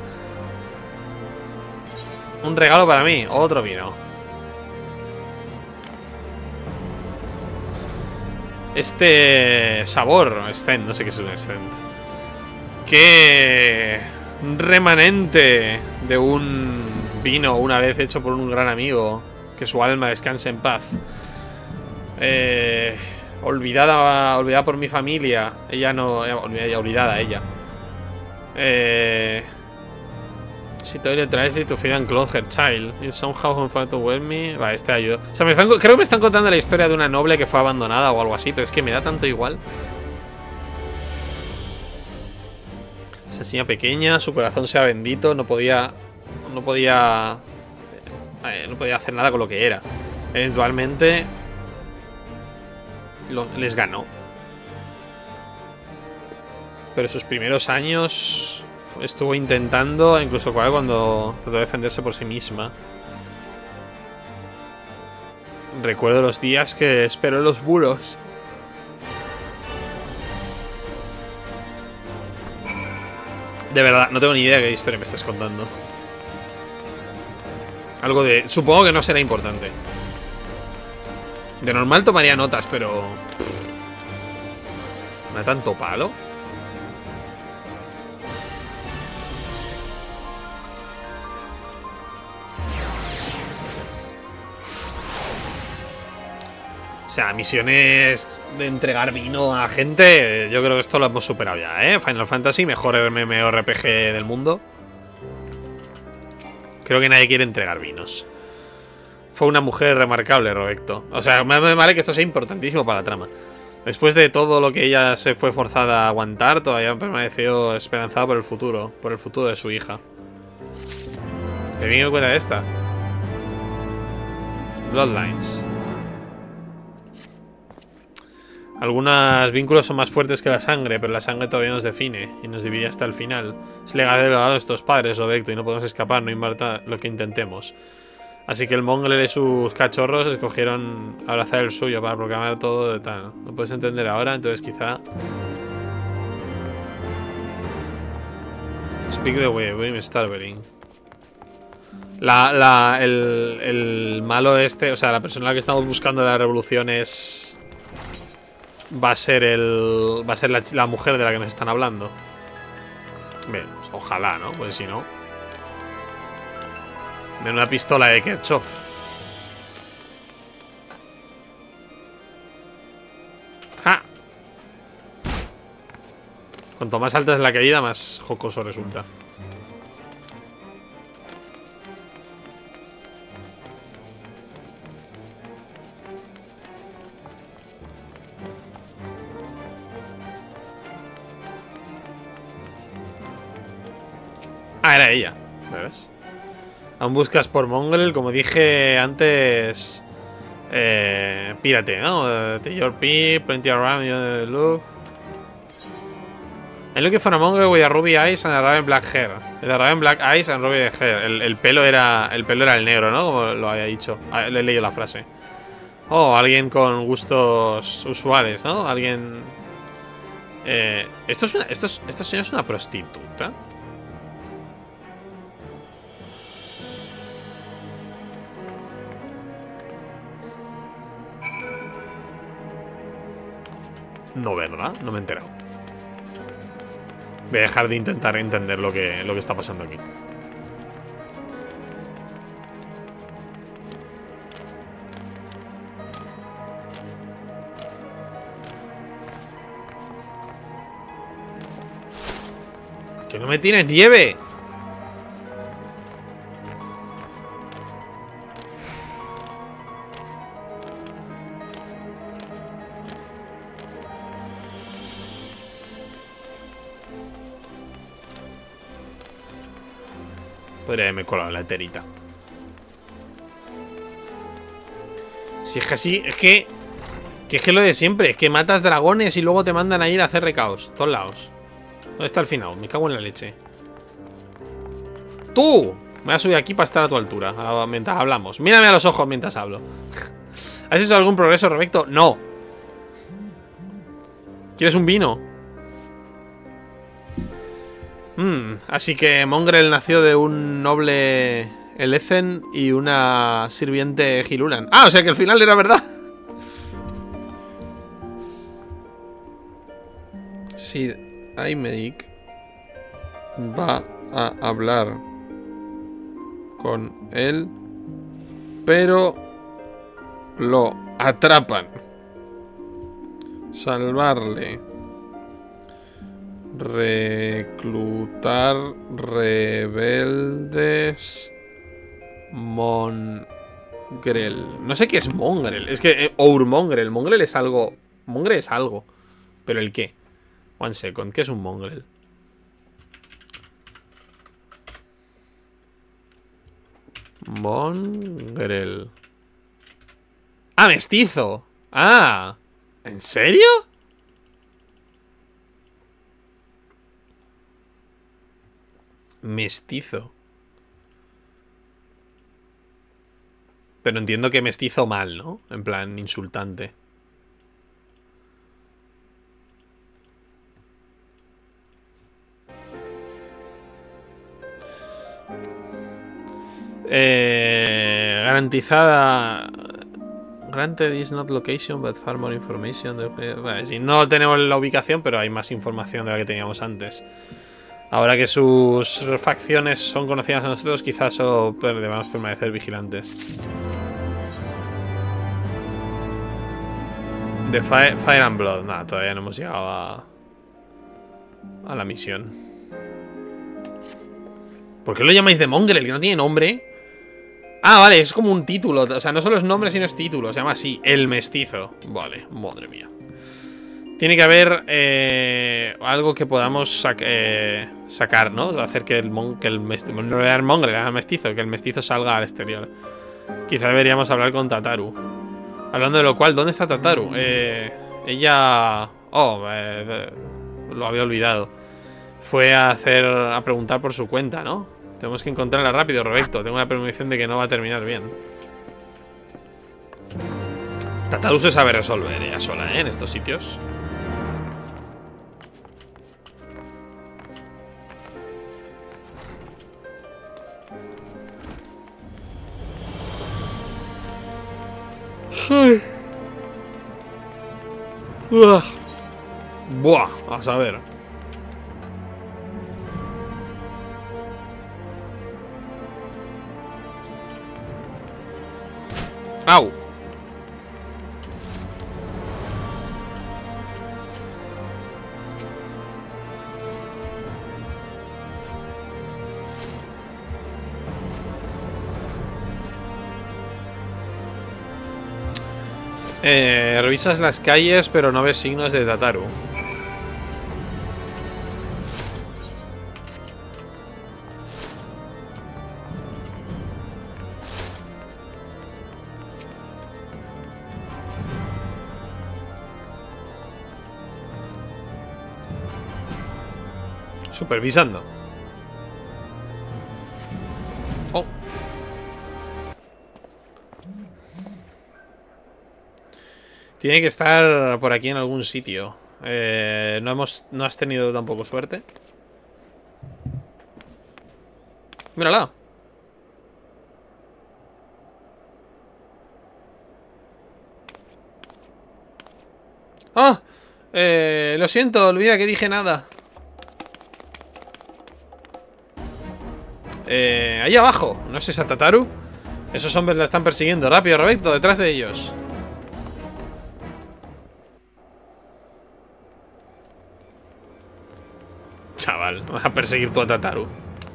Un regalo para mí, otro vino. Este sabor, stand, no sé qué es un stand. Qué remanente de un vino una vez hecho por un gran amigo. Que su alma descanse en paz. Eh, olvidada, olvidada por mi familia. Ella no, olvidada, olvidada ella. Eh, si te le traes y tu feed and clothe her child. You somehow found to well me. Va, este ayuda. O sea, me están, creo que me están contando la historia de una noble que fue abandonada o algo así, pero es que me da tanto igual. Esa niña pequeña, su corazón sea bendito, no podía. No podía. Eh, no podía hacer nada con lo que era. Eventualmente. Lo, les ganó. Pero sus primeros años. Estuvo intentando, incluso cuando trató de defenderse por sí misma. Recuerdo los días que esperó en los muros. De verdad, no tengo ni idea de qué historia me estás contando. Algo de... Supongo que no será importante. De normal tomaría notas, pero... ¿Me da tanto palo? sea, misiones de entregar vino a gente, yo creo que esto lo hemos superado ya, ¿eh? Final Fantasy, mejor MMORPG del mundo. Creo que nadie quiere entregar vinos. Fue una mujer remarcable, Roberto. O sea, me vale que esto sea importantísimo para la trama. Después de todo lo que ella se fue forzada a aguantar, todavía permaneció esperanzada por el futuro. Por el futuro de su hija. ¿Te di cuenta de esta? Bloodlines. Algunos vínculos son más fuertes que la sangre, pero la sangre todavía nos define y nos divide hasta el final. Es legado de estos padres, Roberto, y no podemos escapar, no importa lo que intentemos. Así que el Mongrel y sus cachorros escogieron abrazar el suyo para proclamar todo de tal. Lo puedes entender ahora, entonces quizá... Speak the way, William Starbering. La, la, el, el malo este, o sea, la persona a la que estamos buscando de la revolución es... Va a ser el... Va a ser la, la mujer de la que nos están hablando. Bien, ojalá, ¿no? Pues si no... De una pistola de Kirchhoff. ¡Ja! Cuanto más alta es la caída, más jocoso resulta. Ah, era ella. ¿Ves? Aún buscas por Mongrel, como dije antes. Eh, pírate, ¿no? Uh, take your pee, plenty around, you look. I'm looking for a Mongrel with a ruby eyes and a raven black hair. With a raven black eyes and ruby hair. El, el pelo era el pelo era el negro, ¿no? Como lo había dicho. Ah, le he leído la frase. Oh, alguien con gustos usuales, ¿no? Alguien. Eh, esto es una, esto es, esta señora es una prostituta. No, ¿verdad? No me he enterado. Voy a dejar de intentar entender lo que, lo que está pasando aquí. ¡Que no me tienes nieve! Podría haberme colado la eterita. Si es que así, es que... Que es que lo de siempre, es que matas dragones y luego te mandan a ir a hacer recaos. Todos lados. ¿Dónde está el final? Me cago en la leche. ¡Tú! Me voy a subir aquí para estar a tu altura mientras hablamos. Mírame a los ojos mientras hablo. ¿Has hecho algún progreso, Roberto? No. ¿Quieres un vino? Mm, así que Mongrel nació de un noble Elecen y una sirviente Gilulan. Ah, o sea que al final era verdad. Sir Aymeric va a hablar con él, pero lo atrapan. Salvarle. Reclutar rebeldes. Mongrel. No sé qué es Mongrel. Es que eh, Our Mongrel. Mongrel es algo. Mongrel es algo. ¿Pero el qué? One second. ¿Qué es un Mongrel? Mongrel. Ah, mestizo. Ah. ¿En serio? Mestizo. Pero entiendo que mestizo mal, ¿no? En plan insultante. Eh, garantizada. Granted is not location, but far more information. Vale, si no tenemos la ubicación, pero hay más información de la que teníamos antes. Ahora que sus facciones son conocidas a nosotros, quizás debamos permanecer vigilantes. De Fire, Fire and Blood. Nada, todavía no hemos llegado a... A la misión. ¿Por qué lo llamáis de Mongrel? Que no tiene nombre. Ah, vale, es como un título. O sea, no solo es nombre, sino es título. Se llama así, El Mestizo. Vale, madre mía. Tiene que haber eh, algo que podamos sac eh, sacar, ¿no? Hacer que el, mon que el mestizo, no el Mongrel, el mestizo, que el mestizo salga al exterior. Quizá deberíamos hablar con Tataru. Hablando de lo cual, ¿dónde está Tataru? Eh, ella... Oh, eh, lo había olvidado. Fue a hacer, a preguntar por su cuenta, ¿no? Tenemos que encontrarla rápido, Roberto. Tengo una premonición de que no va a terminar bien. Tataru se sabe resolver ella sola, ¿eh? En estos sitios. Ay. Uah. Buah, a saber. Au. Eh, revisas las calles, pero no ves signos de Tataru. Supervisando. Oh. Tiene que estar por aquí en algún sitio. Eh, no hemos, no has tenido tampoco suerte. Mírala. Ah, eh, lo siento, olvida que dije nada. Eh, ahí abajo, ¿no es esa Tataru? Esos hombres la están persiguiendo. Rápido, Roberto, detrás de ellos. Chaval, vas a perseguir tú a Tataru.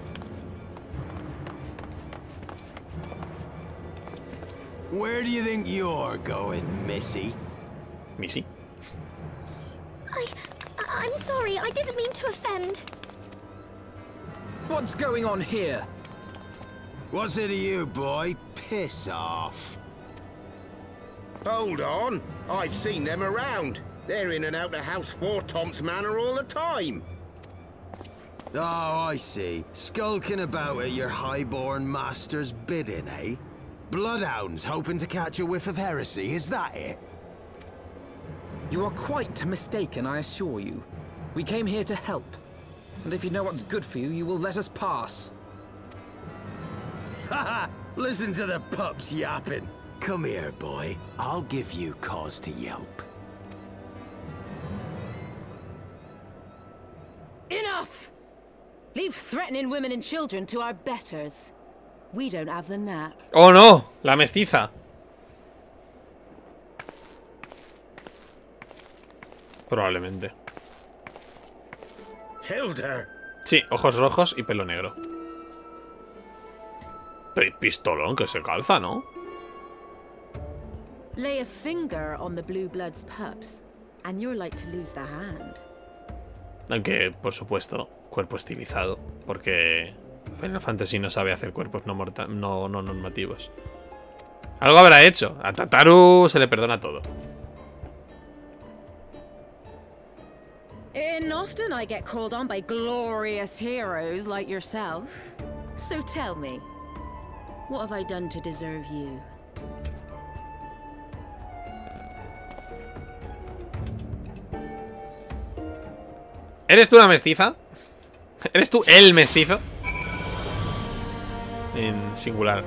Where do you think you're going, Missy? Missy? I... I'm sorry, I didn't mean to offend. What's going on here? What's it to you, boy? Piss off. Hold on. I've seen them around. They're in and out of House Four Tom's Manor all the time. Oh, I see. Skulking about at your highborn master's bidding, eh? Bloodhounds hoping to catch a whiff of heresy, is that it? You are quite mistaken, I assure you. We came here to help. And if you know what's good for you, you will let us pass. Haha! Listen to the pups yapping. Come here, boy. I'll give you cause to yelp. Enough! Leave threatening women and children to our betters. We don't have the knack. Oh no, la mestiza. Probablemente. Hilda. Sí, ojos rojos y pelo negro. P- pistolón que se calza, ¿no? Lay a finger on the Blue Blood's pups, and you're like to lose the hand. Aunque, por supuesto, cuerpo estilizado. Porque Final Fantasy no sabe hacer cuerpos no, morta no, no normativos. Algo habrá hecho. A Tataru se le perdona todo. And often I get called on by glorious heroes like yourself. So tell me, what have I done to deserve you? ¿Eres tú la mestiza? ¿Eres tú el mestizo? En singular.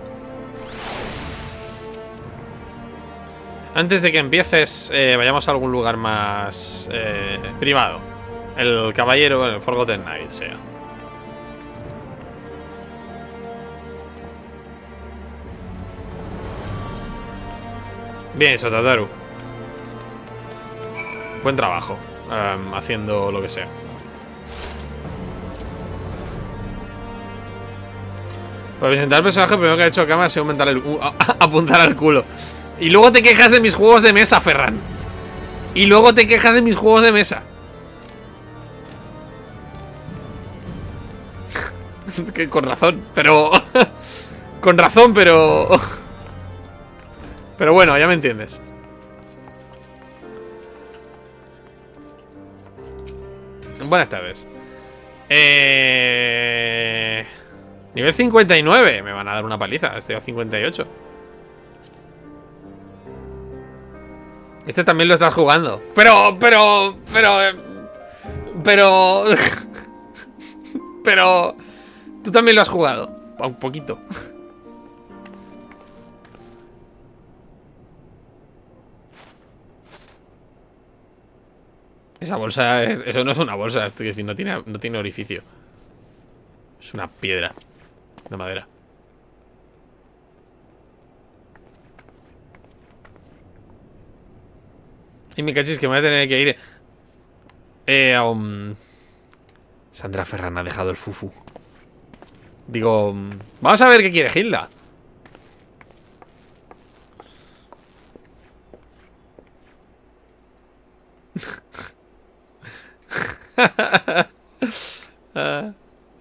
Antes de que empieces, eh, vayamos a algún lugar más eh, privado. El caballero, el Forgotten Knight, sea. Bien hecho, Tataru. Buen trabajo. Um, haciendo lo que sea. Para presentar el personaje, primero que ha hecho Kama ha sido aumentar el, uh, apuntar al culo. Y luego te quejas de mis juegos de mesa, Ferran. Y luego te quejas de mis juegos de mesa. Que con razón, pero... con razón, pero... pero bueno, ya me entiendes. Buenas tardes. Eh... Nivel cincuenta y nueve. Me van a dar una paliza. Estoy a cincuenta y ocho. Este también lo estás jugando. Pero, pero, pero... Pero... Pero... Tú también lo has jugado. Un poquito. Esa bolsa... Es, eso no es una bolsa. Estoy diciendo, no tiene, no tiene orificio. Es una piedra de madera. Y me cachis que me voy a tener que ir. Eh, um... Sandra Ferran ha dejado el fufu. Digo, um... vamos a ver qué quiere Hilda. uh...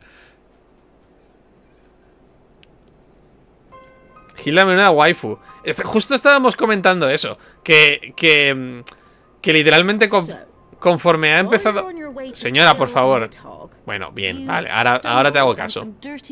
Hilda menuda waifu. Este, justo estábamos comentando eso. Que, que, que literalmente con, conforme ha empezado... Señora, por favor. Bueno, bien, vale. Ahora, ahora te hago caso.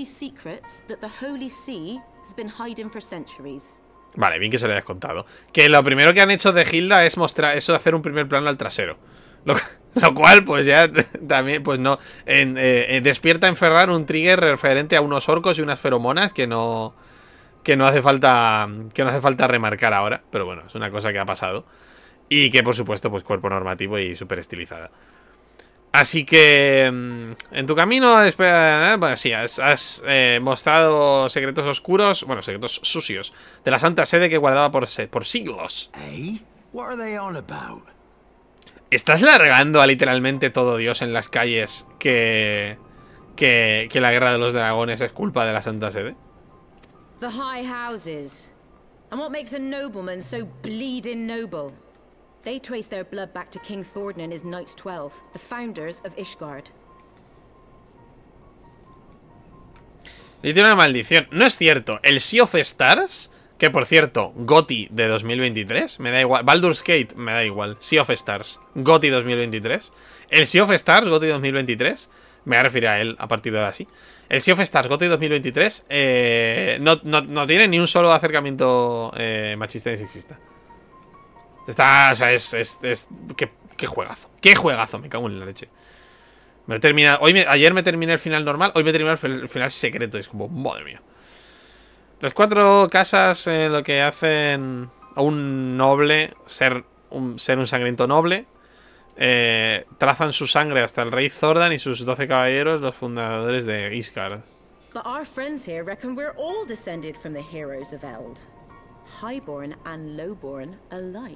Vale, bien que se lo hayas contado. Que lo primero que han hecho de Hilda es mostrar eso de hacer un primer plano al trasero. Lo, lo cual, pues ya también, pues no. En, eh, despierta en Ferran un trigger referente a unos orcos y unas feromonas que no... Que no hace falta que no hace falta remarcar ahora. Pero bueno, es una cosa que ha pasado. Y que por supuesto, pues cuerpo normativo y súper estilizada. Así que en tu camino, bueno, sí, has, has eh, mostrado secretos oscuros, bueno, secretos sucios de la Santa Sede que guardaba por, por siglos. Hey, what are they all about? ¿Estás largando a literalmente todo Dios en las calles que, que, que la guerra de los dragones es culpa de la Santa Sede? The high houses. And what makes a nobleman so bleeding noble? They trace their blood back to King Thordan and his Knights Twelve, the founders of Ishgard. Y tiene una maldición. No es cierto. El Sea of Stars, que por cierto, GOTY de dos mil veintitrés, me da igual. Baldur's Gate, me da igual. Sea of Stars, GOTY dos mil veintitrés. El Sea of Stars, GOTY dos mil veintitrés, me voy a referir a él a partir de ahora sí. El Sea of Stars, GOTY dos mil veintitrés, eh, no, no, no tiene ni un solo acercamiento eh, machista ni sexista. Está, o sea, es, es, es qué, qué juegazo, qué juegazo, me cago en la leche. Me he terminado, hoy me, ayer me terminé el final normal, hoy me terminé el final secreto, es como, madre mía. Las cuatro casas eh, lo que hacen a un noble, ser un, ser un sangriento noble, eh, trazan su sangre hasta el rey Thordan y sus doce caballeros, los fundadores de Ishgard. But our friends here reckon we're all descended from the heroes of Eld. Highborn and lowborn alike.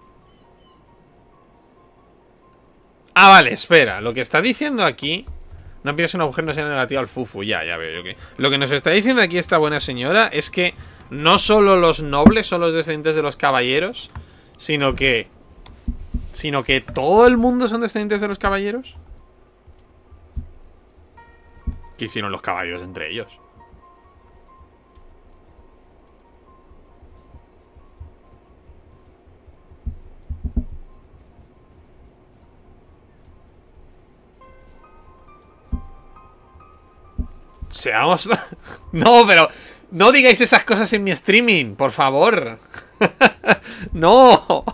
Ah, vale, espera. Lo que está diciendo aquí... No pienses un agujero no sea negativo al fufu. Ya, ya veo yo que... Lo que nos está diciendo aquí esta buena señora es que no solo los nobles son los descendientes de los caballeros, sino que... Sino que todo el mundo son descendientes de los caballeros. ¿Qué hicieron los caballeros entre ellos? Seamos... No, pero... No digáis esas cosas en mi streaming, por favor. No.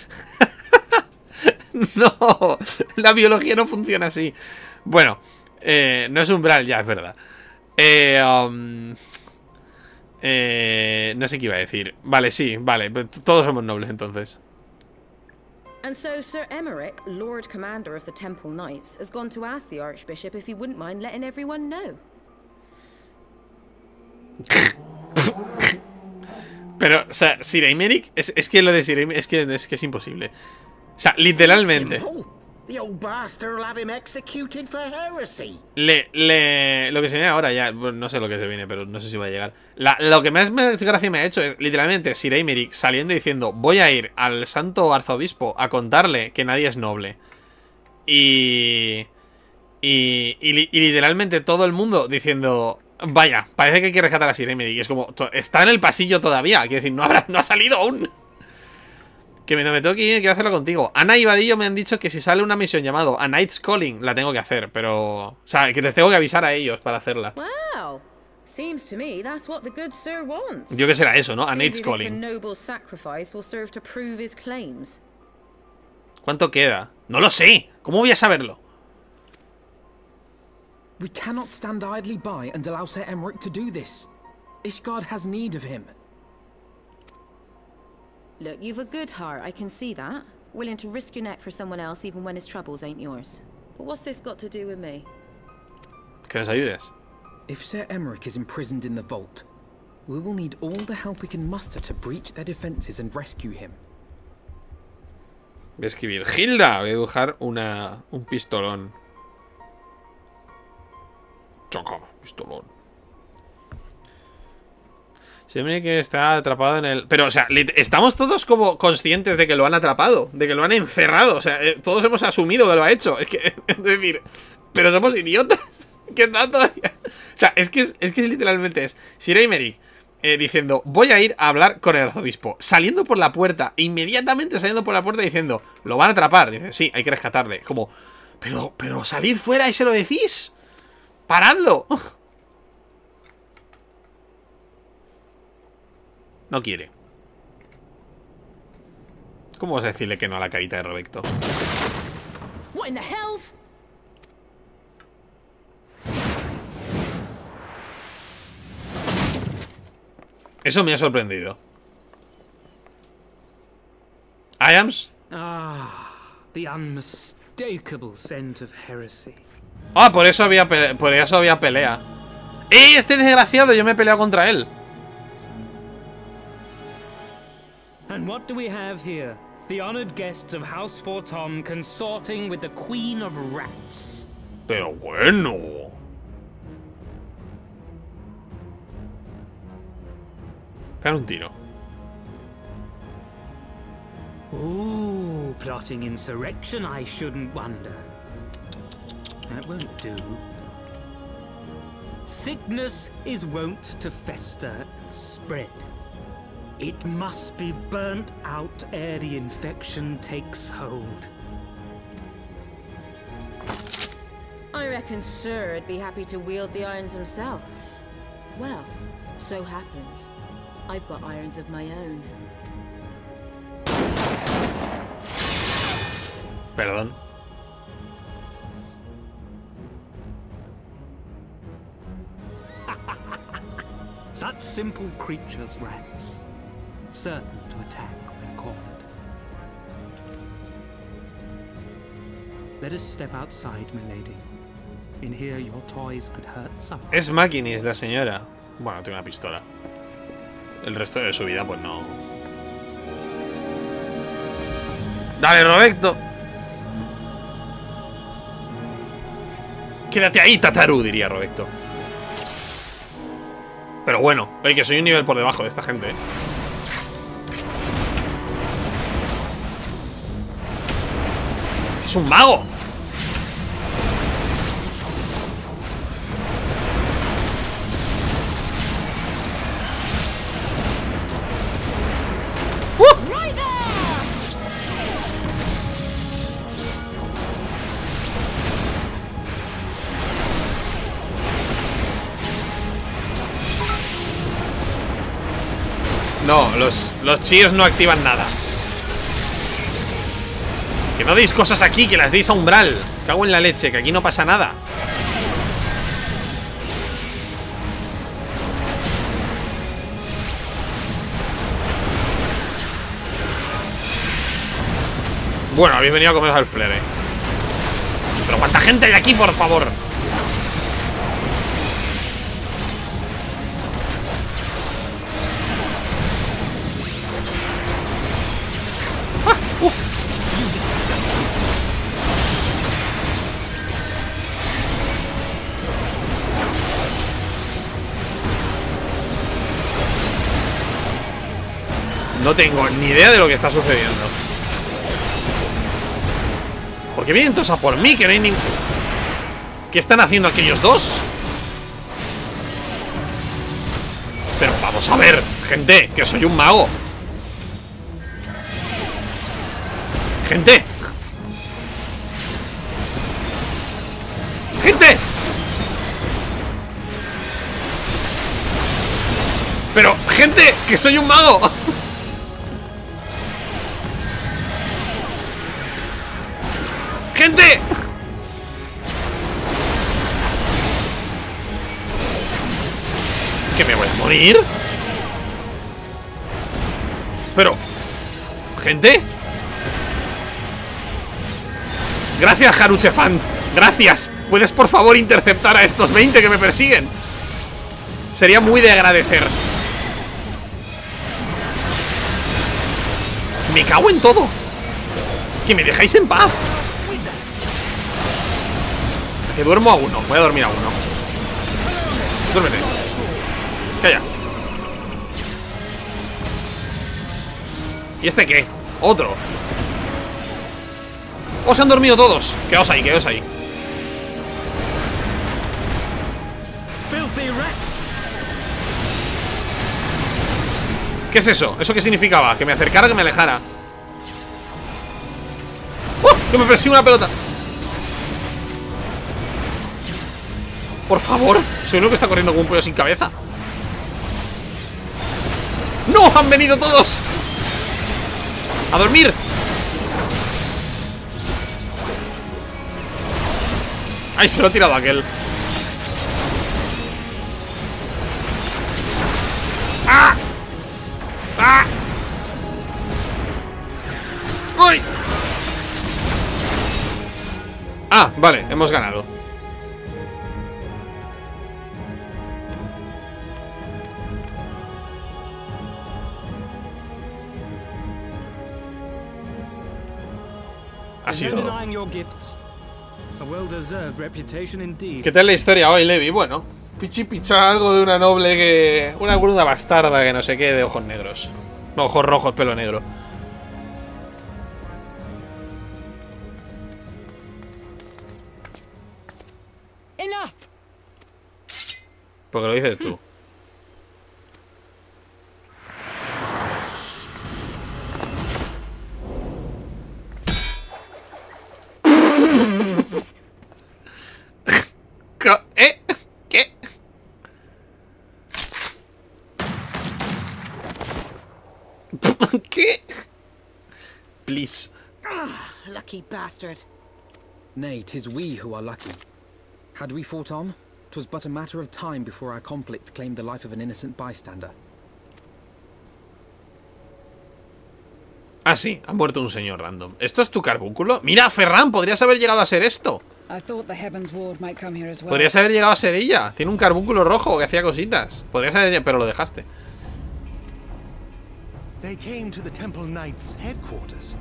No. La biología no funciona así. Bueno, eh, no es umbral, ya, es verdad. Eh, um, eh, no sé qué iba a decir. Vale, sí, vale. Todos somos nobles, entonces. And so Sir Emeric, Lord Commander of the Temple Knights, has gone to ask the Archbishop if he wouldn't mind letting everyone know. Pero, o sea, Sir Emeric, es, es que lo de Sir Emeric, es que, es que es imposible. sea, literalmente. Le, le, lo que se viene ahora ya, no sé lo que se viene, pero no sé si va a llegar. La, lo que más gracia me ha hecho es literalmente Sir Aymeric saliendo y diciendo: voy a ir al santo arzobispo a contarle que nadie es noble. Y... Y, y, y literalmente todo el mundo diciendo: vaya, parece que hay que rescatar a Sir Aymeric. Y es como, está en el pasillo todavía. Quiero decir, no, habrá, no ha salido aún. Que me, me tengo que ir, quiero hacerlo contigo. Ana y Vadillo me han dicho que si sale una misión llamado A Knight's Calling, la tengo que hacer, pero... O sea, que les tengo que avisar a ellos para hacerla. Wow. Seems to me that's what the good sir wants. Yo que será eso, ¿no? A Knight's Calling. ¿Cuánto queda? No lo sé. ¿Cómo voy a saberlo? We cannot stand idly by and allow Sir Aymeric to do this. Ishgard has need of him. Look, you've a good heart, I can see that. Willing to risk your neck for someone else even when his troubles ain't yours. But what's this got to do with me? Que nos ayudes. If Sir Aymeric is imprisoned in the vault, we will need all the help we can muster to breach their defenses and rescue him. Voy a escribir Hilda. Voy a dibujar una, un pistolón. Choca, pistolón. Siempre que está atrapado en el... Pero, o sea, estamos todos como conscientes de que lo han atrapado, de que lo han encerrado. O sea, eh, todos hemos asumido que lo ha hecho. Es que, es decir, pero somos idiotas. ¿Qué tal todavía? O sea, es que es, es que literalmente es Sir Aymeric eh, diciendo: voy a ir a hablar con el arzobispo. Saliendo por la puerta, inmediatamente saliendo por la puerta diciendo: lo van a atrapar. Dice: sí, hay que rescatarle. Como, pero, pero salid fuera y se lo decís. ¡Paradlo! No quiere. ¿Cómo vas a decirle que no a la carita de Roberto? What in the hells? Eso me ha sorprendido. Iams. Ah, the unmistakable scent of heresy. Ah, por eso había pelea, por eso había pelea. ¡Eh, este desgraciado! Yo me he peleado contra él. And what do we have here? The honored guests of House Fortom consorting with the Queen of Rats. Pero bueno. Pegar un tiro. Ooh, plotting insurrection, I shouldn't wonder. That won't do. Sickness is wont to fester and spread. It must be burnt out ere the infection takes hold. I reckon Sir would be happy to wield the irons himself. Well, so happens I've got irons of my own. Perdón. Such simple creatures, rats. Certain to attack when cornered. Let us step outside, milady. In here your toys could hurt some. Es Makinis, la señora. Bueno, tiene una pistola. El resto de su vida, pues no. ¡Dale, Roberto! Quédate ahí, Tataru, diría Roberto. Pero bueno, oye, que soy un nivel por debajo de esta gente, ¿eh? ¡Es un mago! No, los, los cheers no activan nada. Que no deis cosas aquí, que las deis a umbral. Cago en la leche, que aquí no pasa nada. Bueno, habéis venido a comeros al flare. Pero ¿cuánta gente hay aquí, por favor? No tengo ni idea de lo que está sucediendo. ¿Por qué vienen todos a por mí? Que no hay ningún... ¿Qué están haciendo aquellos dos? Pero vamos a ver, gente, que soy un mago. Gente. Gente. Pero, gente, que soy un mago. Gente. ¿Que me voy a morir? Pero, gente. Gracias, Haruchefant. Gracias. ¿Puedes por favor interceptar a estos veinte que me persiguen? Sería muy de agradecer. Me cago en todo. Que me dejáis en paz. Que duermo a uno. Voy a dormir a uno. Duérmete. Calla. ¿Y este qué? Otro. ¡Oh, se han dormido todos! Quedaos ahí, quedaos ahí. ¿Qué es eso? ¿Eso qué significaba? ¿Que me acercara o que me alejara? ¡Oh! ¡Que me persigue una pelota! Por favor, soy uno que está corriendo como un pollo sin cabeza. ¡No! ¡Han venido todos! ¡A dormir! ¡Ay, se lo ha tirado aquel! ¡Ah! ¡Ah! ¡Uy! Ah, vale, hemos ganado. Ha sido... ¿Qué tal la historia hoy, Levi? Bueno, pichi picha algo de una noble que... Una gruda bastarda que no sé qué, de ojos negros. No, ojos rojos, pelo negro. Enough. Porque lo dices tú. ¿Eh? ¿Qué? ¿Qué? Please. Ah, lucky bastard. Nay, 'tis we who are lucky. Had we fought on, 'twas but a matter of time before our conflict claimed the life of an innocent bystander. Ah, sí, ha muerto un señor random. ¿Esto es tu carbúnculo? Mira, Ferran, podrías haber llegado a ser esto. Podrías haber llegado a ser ella. Tiene un carbúnculo rojo que hacía cositas. Podrías haber, pero lo dejaste. They came to the Temple Knights' headquarters.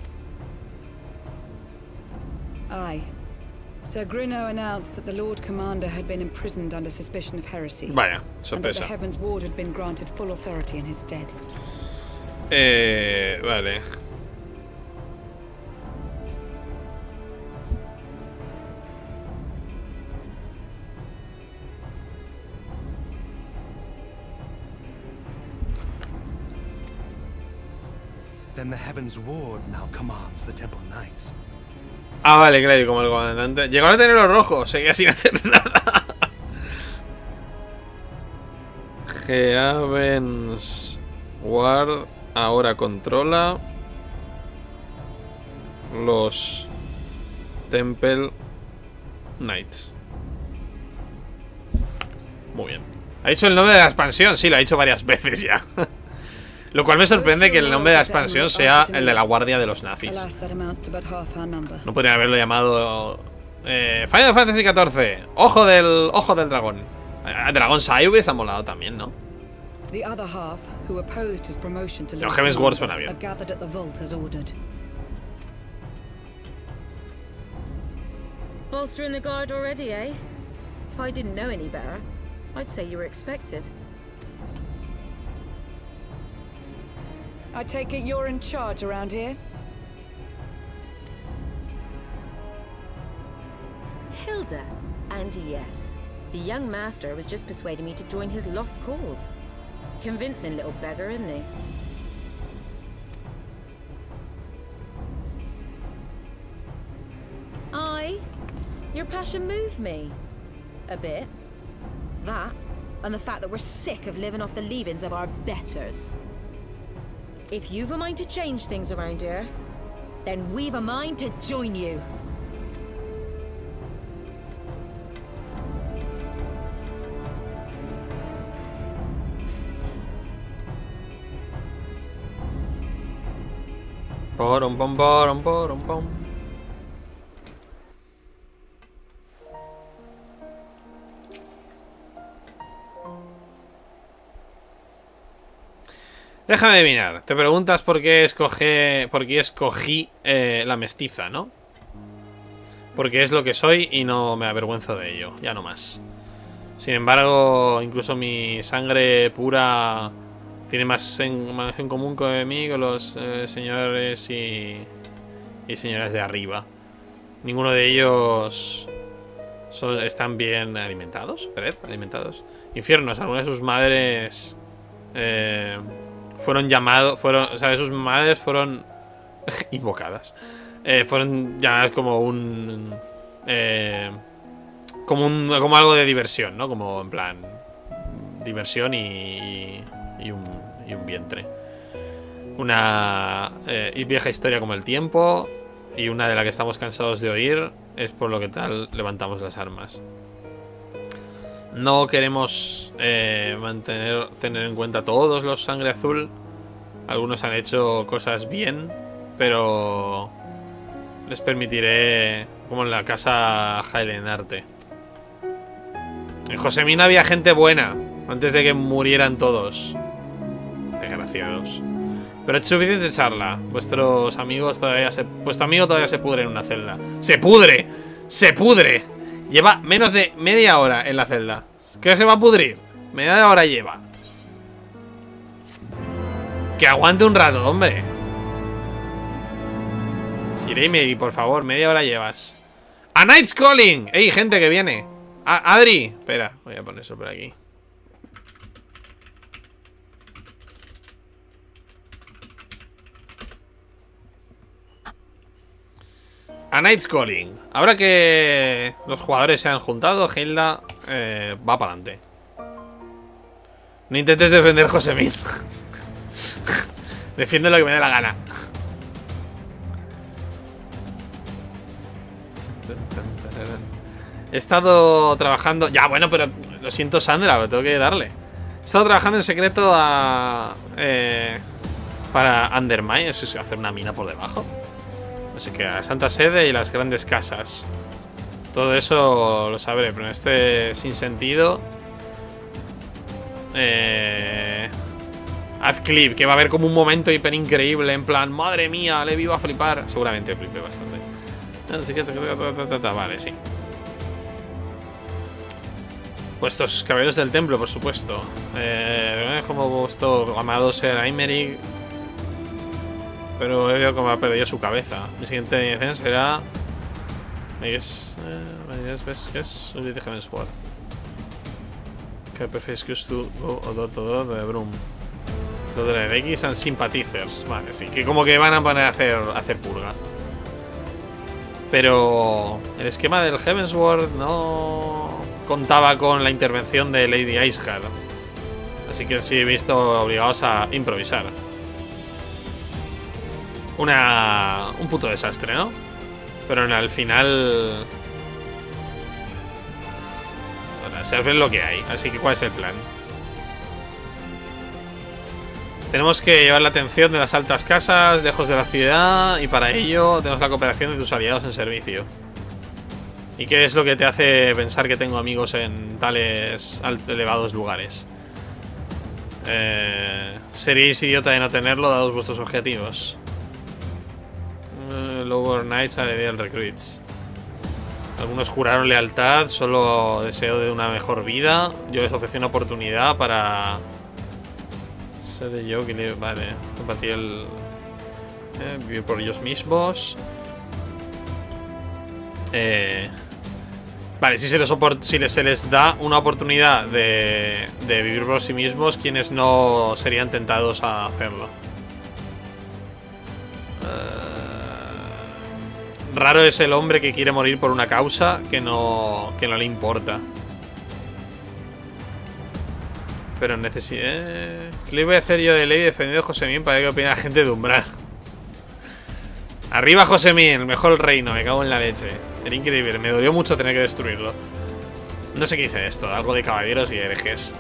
Aye. Sir Grinno announced that the Lord Commander had been imprisoned under suspicion of heresy. Vaya, and that the sorpresa. Heavens Ward had been granted full authority in his stead. Eh, vale. Then the Heavens Ward now commands the Temple Knights. Ah, vale, claro, como el comandante. Llegó a tener los rojos, seguía sin hacer nada. Heavens Ward ahora controla los Temple Knights. Muy bien. ¿Ha dicho el nombre de la expansión? Sí, lo ha dicho varias veces ya. Lo cual me sorprende que el nombre de la expansión sea el de la guardia de los nazis. No podrían haberlo llamado eh, Final Fantasy catorce. Ojo del ojo del dragón. Eh, Dragón Sai hubiese ha molado también, ¿no? Los Heavens Ward suena bien. Bolster in the guard already, eh? If I didn't know any better, I'd say you were expected. I take it you're in charge around here? Hilda. And yes, the young master was just persuading me to join his lost cause. Convincing little beggar, isn't he? Aye. Your passion moved me. A bit. That, and the fact that we're sick of living off the leavings of our betters. If you've a mind to change things around here, then we've a mind to join you. Porom, pom, porom, porom, pom. Déjame adivinar. Te preguntas por qué escogí, por qué escogí eh, la mestiza, ¿no? Porque es lo que soy y no me avergüenzo de ello. Ya no más. Sin embargo, incluso mi sangre pura tiene más en, más en común con mí con los eh, señores y, y señoras de arriba. Ninguno de ellos son, están bien alimentados. ¿Pérez? Alimentados. Infiernos. Algunas de sus madres eh, fueron llamados. Fueron, o sea, sus madres fueron invocadas. Eh, fueron llamadas como un. Eh, como un. Como algo de diversión, ¿no? Como en plan. Diversión y. y, y un. Y un vientre. Una eh, vieja historia como el tiempo. Y una de la que estamos cansados de oír. Es por lo que tal levantamos las armas. No queremos eh, mantener tener en cuenta todos los sangre azul. Algunos han hecho cosas bien, pero les permitiré, como en la casa Heilenarte. En Josemina había gente buena antes de que murieran todos. Desgraciados. Pero es suficiente charla. Vuestros amigos todavía se... Vuestro amigo todavía se pudre en una celda. ¡Se pudre! ¡Se pudre! Lleva menos de media hora en la celda. ¿Qué se va a pudrir? Media hora lleva. Que aguante un rato, hombre. Siremi, por favor, media hora llevas. ¡A Knight's Calling! ¡Ey, gente que viene! A Adri. Espera, voy a poner eso por aquí. A Knight's Calling. Ahora que los jugadores se han juntado, Hilda eh, va para adelante. No intentes defender Josemín. Defiende lo que me dé la gana. He estado trabajando... Ya, bueno, pero lo siento, Sandra, pero tengo que darle. He estado trabajando en secreto a... Eh, para Undermine. Eso es hacer una mina por debajo. No sé qué, Santa Sede y las grandes casas. Todo eso lo sabré, pero en este sinsentido. Eh, haz clip, que va a haber como un momento hiper increíble. En plan, madre mía, le vivo a flipar. Seguramente flipé bastante. Vale, sí. Vuestros caballeros del templo, por supuesto. Eh, como vuestro amado Ser Aymeric. Pero he visto cómo ha perdido su cabeza. Mi siguiente edición será. Es. ¿Ves qué es? Un día de Heavensward. Que prefieres que tu odor todo de Brum. Lo de la X and Sympathizers. Vale, sí. Que como que van a poner a hacer, a hacer purga. Pero. El esquema del Heavensward no contaba con la intervención de Lady Iceheart. Así que sí he visto obligados a improvisar. Una... Un puto desastre, ¿no? Pero al final... Bueno, se ve lo que hay. Así que ¿cuál es el plan? Tenemos que llevar la atención de las altas casas lejos de la ciudad. Y para ello tenemos la cooperación de tus aliados en servicio. ¿Y qué es lo que te hace pensar que tengo amigos en tales elevados lugares? Eh, Seríais idiota de no tenerlo dados vuestros objetivos. Lower Knights a Ideal Recruits. Algunos juraron lealtad, solo deseo de una mejor vida. Yo les ofrecí una oportunidad para Sé de yo que le... Vale, compartir el... Eh, vivir por ellos mismos. Eh... Vale, si se les, si les, se les da una oportunidad de, de vivir por sí mismos, quienes no serían tentados a hacerlo. Uh, raro es el hombre que quiere morir por una causa que no, que no le importa. Pero necesito... Eh, ¿Qué le voy a hacer yo de ley defendiendo a Josemín para que opine la gente de Umbral? Arriba Josemín, el mejor reino, me cago en la leche. Era increíble, me dolió mucho tener que destruirlo. No sé qué hice esto, algo de caballeros y herejes.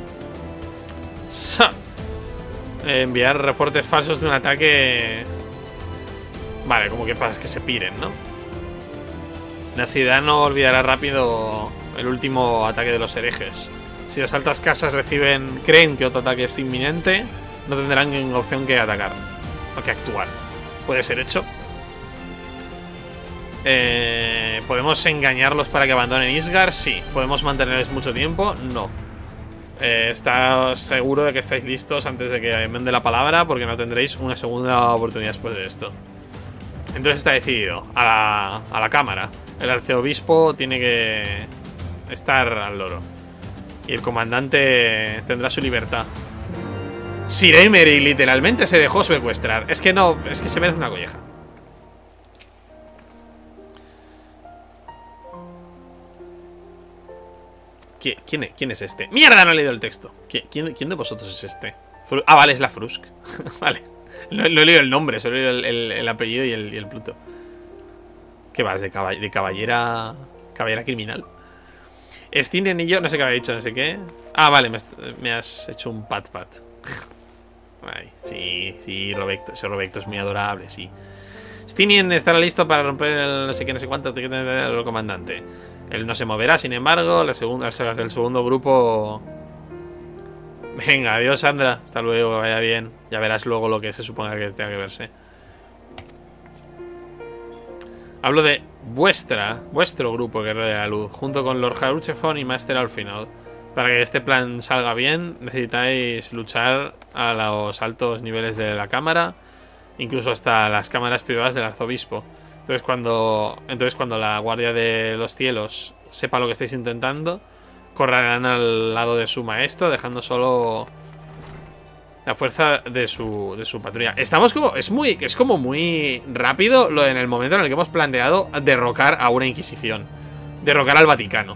eh, Enviar reportes falsos de un ataque. Vale, como que pasa, es que se piren, ¿no? La ciudad no olvidará rápido el último ataque de los herejes. Si las altas casas reciben, creen que otro ataque es inminente, no tendrán opción que atacar o que actuar. Puede ser hecho. Eh, ¿Podemos engañarlos para que abandonen Isgard? Sí. ¿Podemos mantenerles mucho tiempo? No. eh, ¿Está seguro de que estáis listos antes de que me den la palabra? Porque no tendréis una segunda oportunidad después de esto. Entonces está decidido. A la, a la cámara. El arciobispo tiene que estar al loro. Y el comandante tendrá su libertad. Sir Emery literalmente se dejó secuestrar. Es que no, es que se merece una colleja. ¿Quién, quién, es, ¿Quién es este? ¡Mierda! No he leído el texto. ¿Quién, quién de vosotros es este? Fru ah, vale, es la Frusk. Vale. No, no he leído el nombre, solo he leído el, el, el apellido y el, y el pluto. ¿Qué vas? ¿De, caball de caballera caballera criminal? Stinen y yo, no sé qué había dicho, no sé qué. Ah, vale, me, me has hecho un pat pat. Ay, sí, sí, Robecto, ese Robecto es muy adorable, sí. Stinen estará listo para romper el no sé qué, no sé cuánto, el comandante. Él no se moverá, sin embargo, la segunda, el segundo grupo... Venga, adiós, Sandra. Hasta luego, vaya bien. Ya verás luego lo que se supone que tenga que verse. Hablo de vuestra, vuestro grupo Guerrero de la Luz, junto con Lord Haruchefon y Master Alfinod. Para que este plan salga bien, necesitáis luchar a los altos niveles de la cámara, incluso hasta las cámaras privadas del arzobispo. Entonces cuando, entonces cuando la guardia de los cielos sepa lo que estáis intentando, correrán al lado de su maestro, dejando solo la fuerza de su, de su patrulla. Estamos como, es muy, es como muy rápido lo en el momento en el que hemos planteado derrocar a una inquisición, derrocar al Vaticano.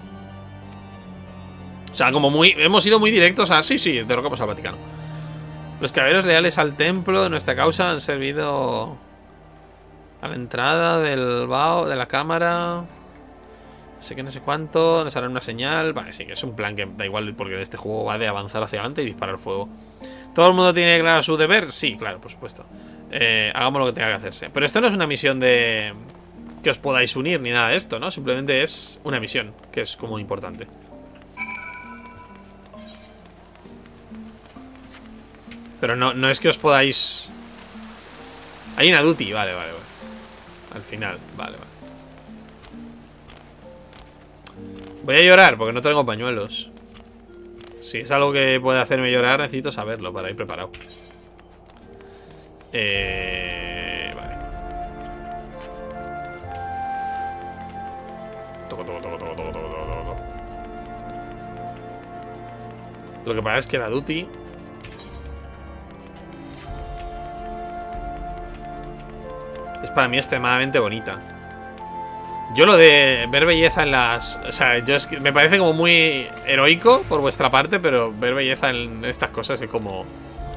O sea, como muy, hemos ido muy directos a, sí, sí, derrocamos al Vaticano. Los caballeros leales al templo de nuestra causa han servido a la entrada del vaho de la cámara. No sé qué, no sé cuánto. Nos harán una señal. Vale, sí, que es un plan que da igual porque este juego va de avanzar hacia adelante y disparar fuego. ¿Todo el mundo tiene claro su deber? Sí, claro, por supuesto. Eh, hagamos lo que tenga que hacerse. Pero esto no es una misión de que os podáis unir ni nada de esto, ¿no? Simplemente es una misión, que es como importante. Pero no, no es que os podáis... Hay una duty, vale, vale, vale. Al final, vale, vale. Voy a llorar porque no tengo pañuelos. Si es algo que puede hacerme llorar, necesito saberlo para ir preparado. Eh... Vale. Toco, toco, toco, toco, toco, toco, toco. Lo que pasa es que la duty... es para mí extremadamente bonita. Yo lo de ver belleza en las... O sea, yo es que me parece como muy heroico por vuestra parte, pero ver belleza en estas cosas es como...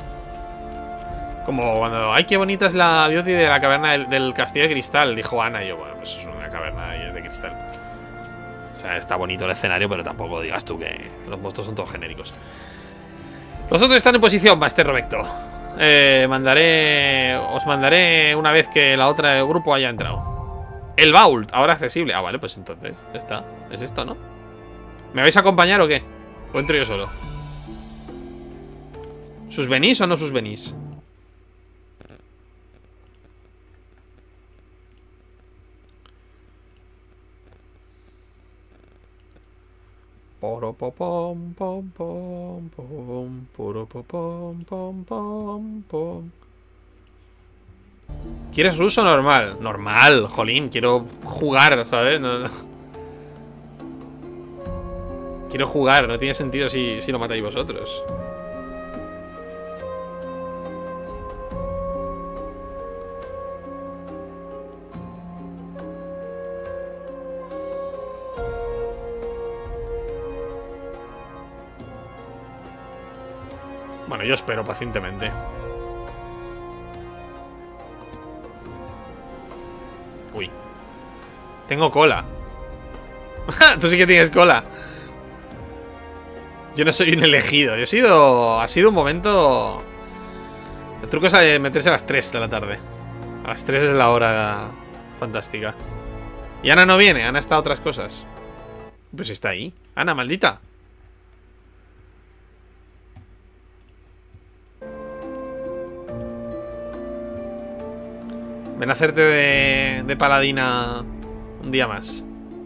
Como cuando... ¡Ay, qué bonita es la beauty de la caverna del, del castillo de cristal! Dijo Ana. Y yo, bueno, pues es una caverna y es de cristal. O sea, está bonito el escenario, pero tampoco digas tú que los monstruos son todos genéricos. Los otros están en posición, Master Robecto. Eh, mandaré... Os mandaré una vez que la otra del grupo haya entrado. El Vault, ahora accesible. Ah, vale, pues entonces, ya está. Es esto, ¿no? ¿Me vais a acompañar o qué? ¿O entro yo solo? ¿Sus venís o no sus venís? Poro pom pom pom pom poro pom pom pom pom. ¿Quieres ruso o normal? Normal, jolín, quiero jugar, ¿sabes? No, no. Quiero jugar, no tiene sentido si, si lo matáis vosotros. Bueno, yo espero pacientemente. Uy. Tengo cola. Tú sí que tienes cola. Yo no soy un elegido. Yo he sido... Ha sido un momento... El truco es meterse a las tres de la tarde. A las tres es la hora fantástica. Y Ana no viene. Ana está a otras cosas. Pues está ahí. Ana, maldita. Ven a hacerte de, de paladina un día más.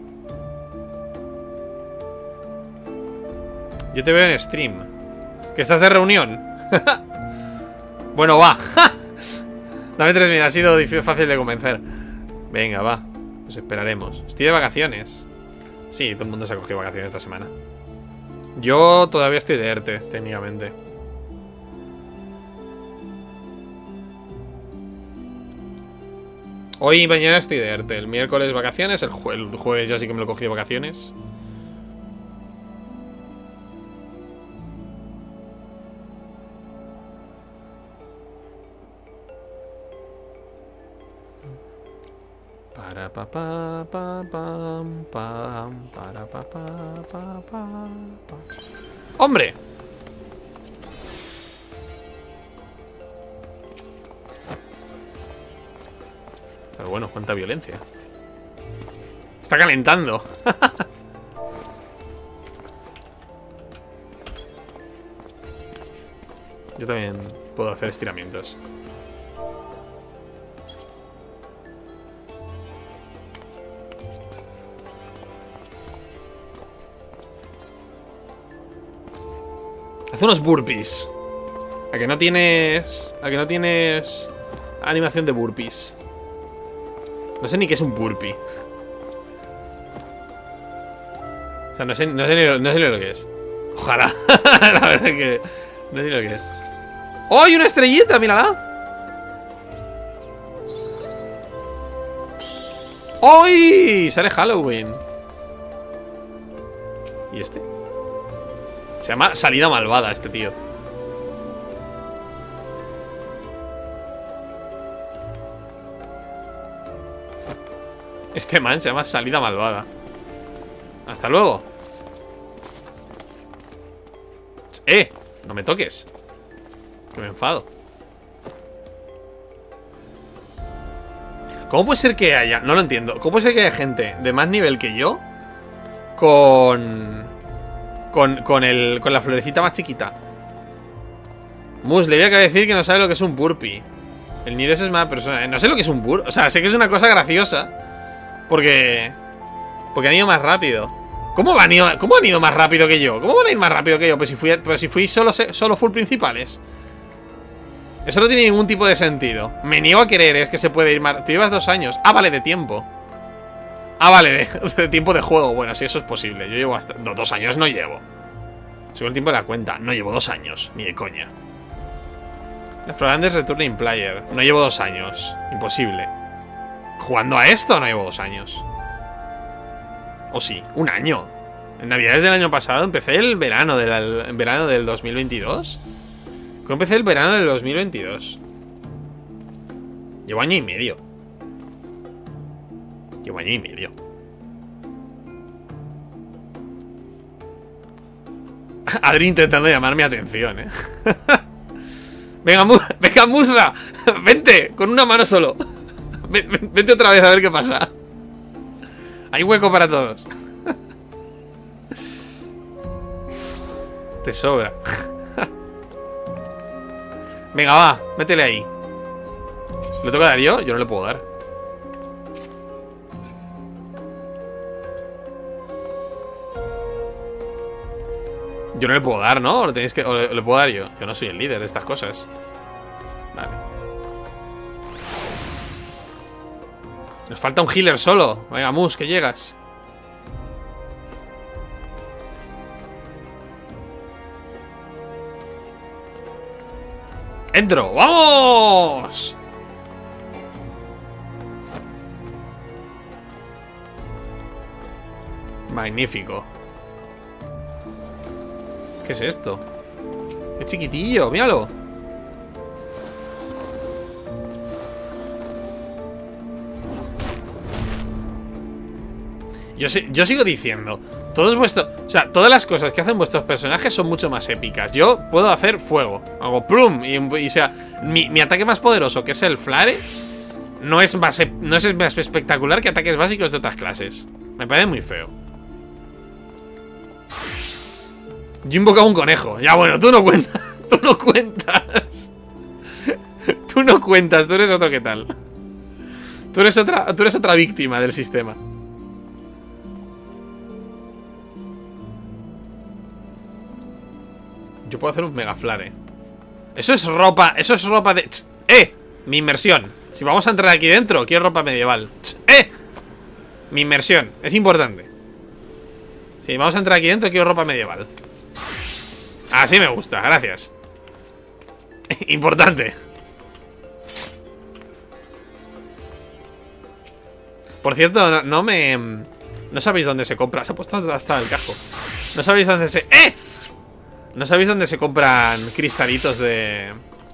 Yo te veo en stream. ¿Que estás de reunión? Bueno, va. Dame tres minutos. Ha sido difícil, fácil de convencer. Venga, va. Pues esperaremos. Estoy de vacaciones. Sí, todo el mundo se ha cogido vacaciones esta semana. Yo todavía estoy de ERTE, técnicamente. Hoy y mañana estoy de ERTE. El miércoles vacaciones. El, jue el jueves ya sí que me lo cogí de vacaciones. Para pa pa pa pam pam para pa pa pa pa pa. ¡Hombre! Pero bueno, cuánta violencia. Está calentando. Yo también puedo hacer estiramientos. Haz unos burpees. A que no tienes... A que no tienes... Animación de burpees. No sé ni qué es un burpee. O sea, no sé, no sé, ni, lo, no sé ni lo que es. Ojalá. La verdad es que... No sé ni lo que es. ¡Oh, hay una estrellita! ¡Mírala! ¡Uy! Sale Halloween. ¿Y este? Se llama Salida Malvada este tío. Este man se llama Salida Malvada. Hasta luego. ¡Eh! No me toques. Que me enfado. ¿Cómo puede ser que haya? No lo entiendo. ¿Cómo puede ser que haya gente de más nivel que yo Con... Con, con, el, con la florecita más chiquita? Mus, le voy a decir que no sabe lo que es un burpee. El Nires es mala persona. No sé lo que es un burpee. O sea, sé que es una cosa graciosa. Porque... Porque han ido más rápido. ¿Cómo han ido, cómo han ido más rápido que yo? ¿Cómo van a ir más rápido que yo? Pues si fui, pues si fui solo, solo full principales. Eso no tiene ningún tipo de sentido. Me niego a creer, es que se puede ir más. Tú llevas dos años. Ah, vale, de tiempo. Ah, vale, de, de tiempo de juego. Bueno, si eso es posible. Yo llevo hasta... No, dos años no llevo. Sigo el tiempo de la cuenta. No llevo dos años. Ni de coña. La Frolanders Returning Player. No llevo dos años. Imposible. Jugando a esto no llevo dos años. O sí, un año. En Navidades del año pasado empecé el verano del, el verano del dos mil veintidós. ¿Cómo empecé el verano del dos mil veintidós? Llevo año y medio. Llevo año y medio. Adri intentando llamar mi atención, eh. Venga, mu venga, Musra. Vente, con una mano solo. Vente otra vez a ver qué pasa. Hay hueco para todos. Te sobra. Venga, va, métele ahí. ¿Le toca dar yo? Yo no le puedo dar. Yo no le puedo dar, ¿no? ¿O lo tenéis que, o le, le puedo dar yo? Yo no soy el líder de estas cosas. Vale. Nos falta un healer solo. Venga, Mus, que llegas. ¡Entro! ¡Vamos! Magnífico. ¿Qué es esto? ¡Qué chiquitillo! ¡Míralo! Yo, sé, yo sigo diciendo, todos vuestros, o sea, todas las cosas que hacen vuestros personajes son mucho más épicas. Yo puedo hacer fuego, hago plum y, y o sea, mi, mi ataque más poderoso, que es el flare, no es más, no es más espectacular que ataques básicos de otras clases. Me parece muy feo. Yo invocaba un conejo. Ya bueno, tú no cuentas. Tú no cuentas. Tú no cuentas, tú eres otro que tal. Tú eres otra, tú eres otra víctima del sistema. Yo puedo hacer un mega flare. Eso es ropa, eso es ropa de... ¡Eh! Mi inmersión. Si vamos a entrar aquí dentro, quiero ropa medieval. ¡Eh! Mi inmersión, es importante. Si vamos a entrar aquí dentro, quiero ropa medieval. Así me gusta, gracias. Importante. Por cierto, no, no me... No sabéis dónde se compra. Se ha puesto hasta el casco. No sabéis dónde se... ¡Eh! No sabéis dónde se compran cristalitos de...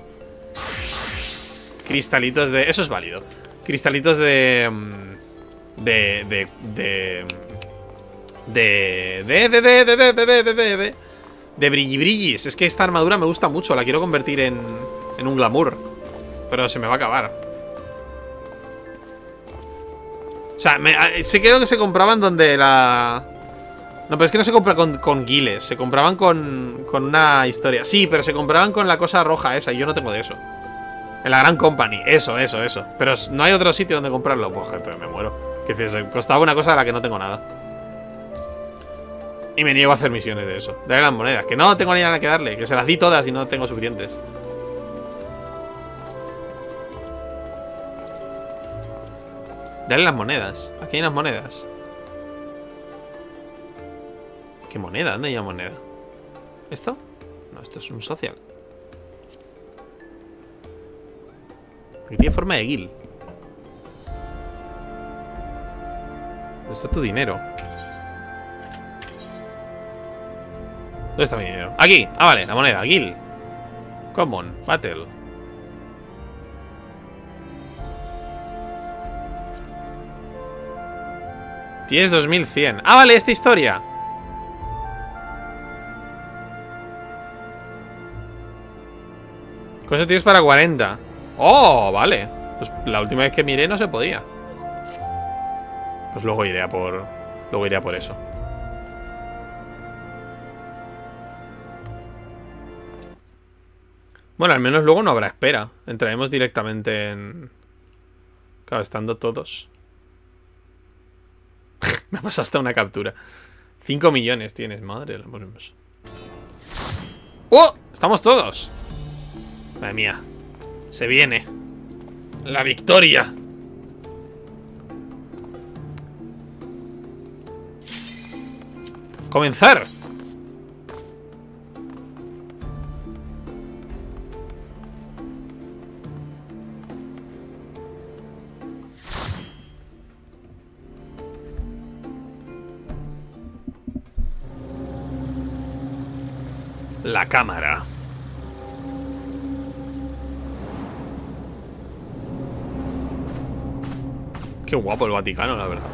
Cristalitos de... Eso es válido. Cristalitos de... De... De... De... De... De... De... De... De... De... De... De... De... De... De brilli brillis. Es que esta armadura me gusta mucho. La quiero convertir en... En un glamour. Pero se me va a acabar. O sea, me, sé que se compraban donde la... No, pero es que no se compra con, con guiles. Se compraban con, con una historia. Sí, pero se compraban con la cosa roja esa. Y yo no tengo de eso. En la Gran Company. Eso, eso, eso. Pero no hay otro sitio donde comprarlo. Pues entonces me muero. Que se costaba una cosa a la que no tengo nada. Y me niego a hacer misiones de eso. De las monedas. Que no tengo ni nada que darle. Que se las di todas y no tengo suficientes. Dale las monedas. Aquí hay unas monedas. ¿Qué moneda? ¿Dónde hay una moneda? ¿Esto? No, esto es un social. Aquí tiene forma de guil. ¿Dónde está tu dinero? ¿Dónde está mi dinero? Aquí. Ah, vale, la moneda. Guil. Common. Battle. Tienes dos mil cien. Ah, vale, esta historia. Con eso tienes para cuarenta. Oh, vale. Pues la última vez que miré no se podía. Pues luego iré a por... Luego iré a por eso. Bueno, al menos luego no habrá espera. Entraremos directamente en... Claro, estando todos. Me ha pasado hasta una captura. cinco millones tienes, madre. La ponemos. ¡Oh! Estamos todos. Madre mía. Se viene la victoria. Comenzar. La cámara. Qué guapo el Vaticano, la verdad.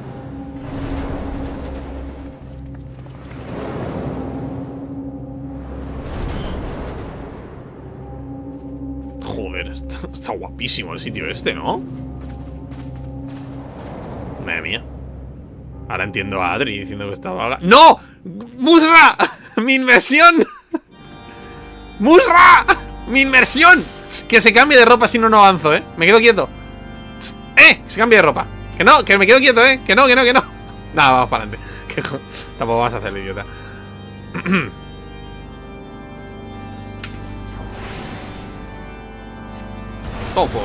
Joder, está, está guapísimo el sitio este, ¿no? Madre mía. Ahora entiendo a Adri diciendo que estaba... ¡No! ¡Musra! ¡Mi inmersión! ¡Musra! ¡Mi inmersión! Que se cambie de ropa si no, no avanzo, ¿eh? Me quedo quieto. ¡Eh! Se cambia de ropa. Que no, que me quedo quieto, ¿eh? Que no, que no, que no. Nada, vamos para adelante. Que tampoco vamos a hacer el idiota. Todo fuego.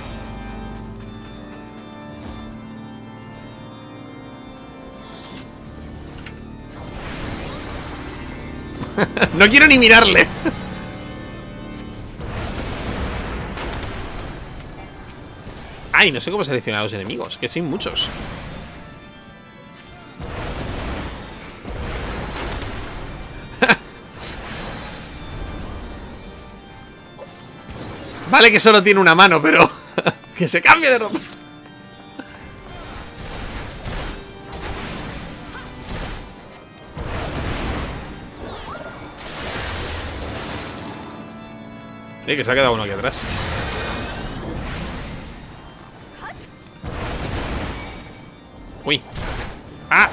No quiero ni mirarle. Ay, no sé cómo seleccionar a los enemigos, que son muchos. Vale que solo tiene una mano, pero que se cambie de ropa. Eh, que se ha quedado uno aquí atrás. Uy. ¡Ah!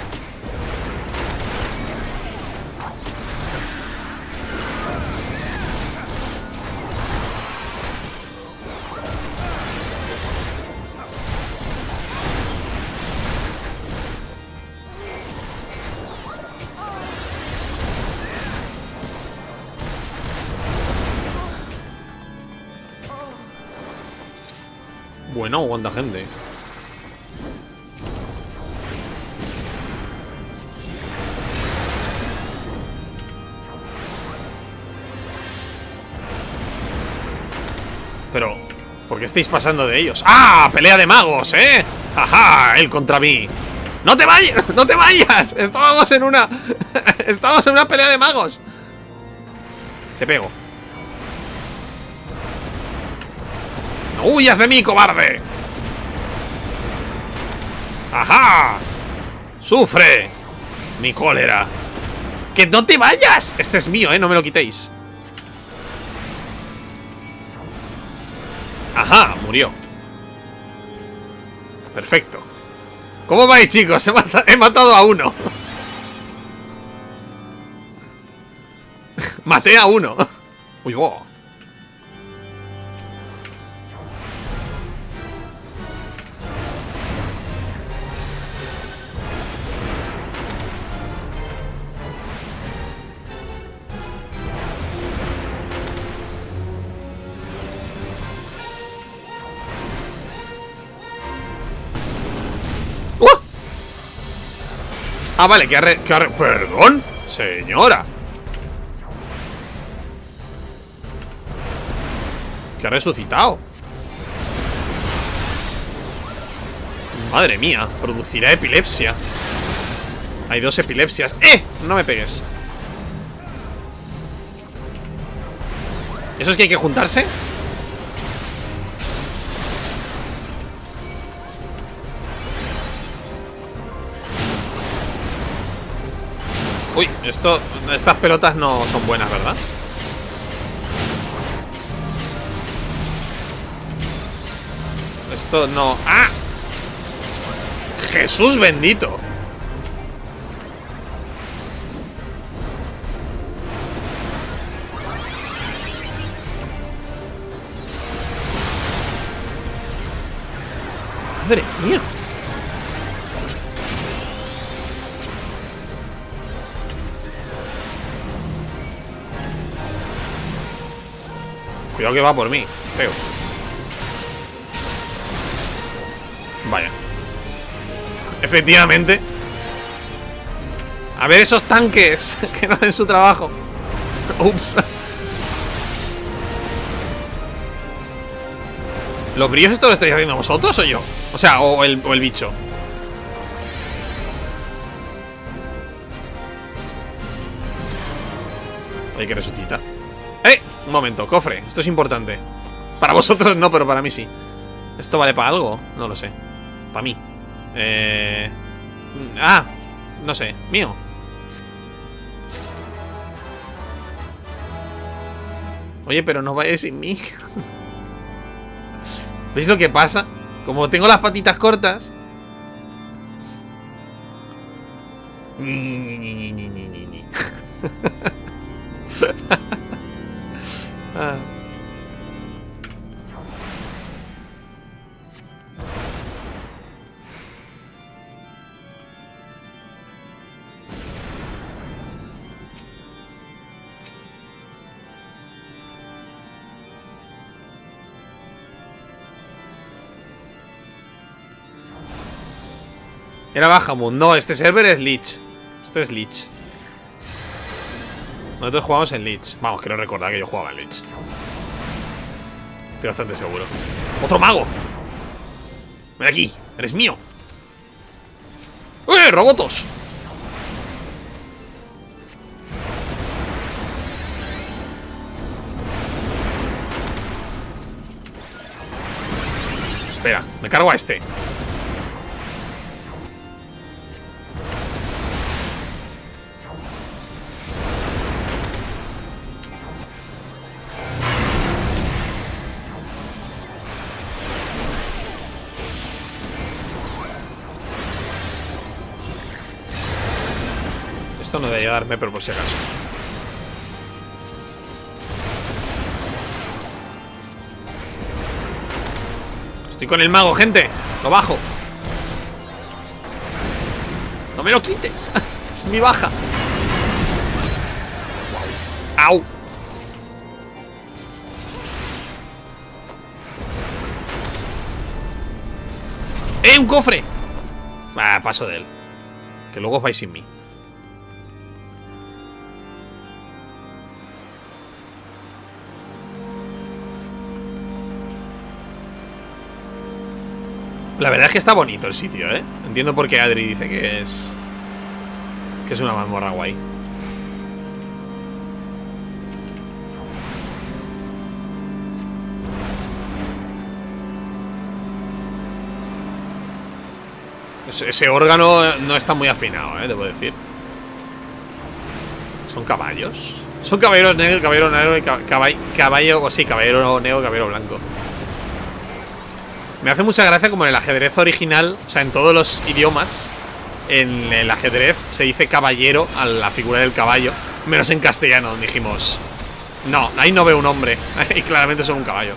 Bueno, aguanta gente. Pero, ¿por qué estáis pasando de ellos? ¡Ah! ¡Pelea de magos, eh! ¡Ajá! Él contra mí. ¡No te vayas! ¡No te vayas! Estábamos en una... Estábamos en una pelea de magos. Te pego. ¡No huyas de mí, cobarde! ¡Ajá! ¡Sufre! Mi cólera. ¡Que no te vayas! Este es mío, eh, no me lo quitéis. Ajá, murió. Perfecto. ¿Cómo vais, chicos? He, mat he matado a uno. Maté a uno. Uy, wow. Ah, vale, que ha, re, que ha re, perdón, señora. Que ha resucitado. Madre mía, producirá epilepsia. Hay dos epilepsias. ¡Eh! No me pegues. ¿Eso es que hay que juntarse? Uy, esto, estas pelotas no son buenas, ¿verdad? Esto no... ¡Ah! ¡Jesús bendito! ¡Madre mía! Cuidado que va por mí, feo. Vaya. Efectivamente. A ver esos tanques que no hacen su trabajo. Ups. ¿Los brillos esto lo estáis haciendo vosotros o yo? O sea, o el, o el bicho. Hay que resucitar. ¡Eh! Un momento, cofre, esto es importante. Para vosotros no, pero para mí sí. ¿Esto vale para algo? No lo sé. Para mí. Eh... Ah, no sé, mío. Oye, pero no vayáis sin mí. ¿Veis lo que pasa? Como tengo las patitas cortas. Ni, ni, ni, ni, ni, ni, ni. Ah. Era Bahamut. No, este server es Lich. Este es Lich. Nosotros jugamos en Lich. Vamos, quiero recordar que yo jugaba en Lich. Estoy bastante seguro. ¡Otro mago! Ven aquí, eres mío. ¡Eh, robotos! Espera, me cargo a este. Esto no debe darme, pero por si acaso. Estoy con el mago, gente. Lo bajo. No me lo quites. Es mi baja. Au. ¡Eh, un cofre! Ah, paso de él. Que luego os vais sin mí. La verdad es que está bonito el sitio, ¿eh? Entiendo por qué Adri dice que es... Que es una mazmorra guay. Ese, ese órgano no está muy afinado, ¿eh? Debo decir. ¿Son caballos? Son caballeros negros, caballero negro y caballo... Caballo... O sí, caballero negro, caballero blanco. Me hace mucha gracia como en el ajedrez original, o sea, en todos los idiomas, en el ajedrez se dice caballero a la figura del caballo, menos en castellano, donde dijimos, no, ahí no veo un hombre, ahí claramente son un caballo.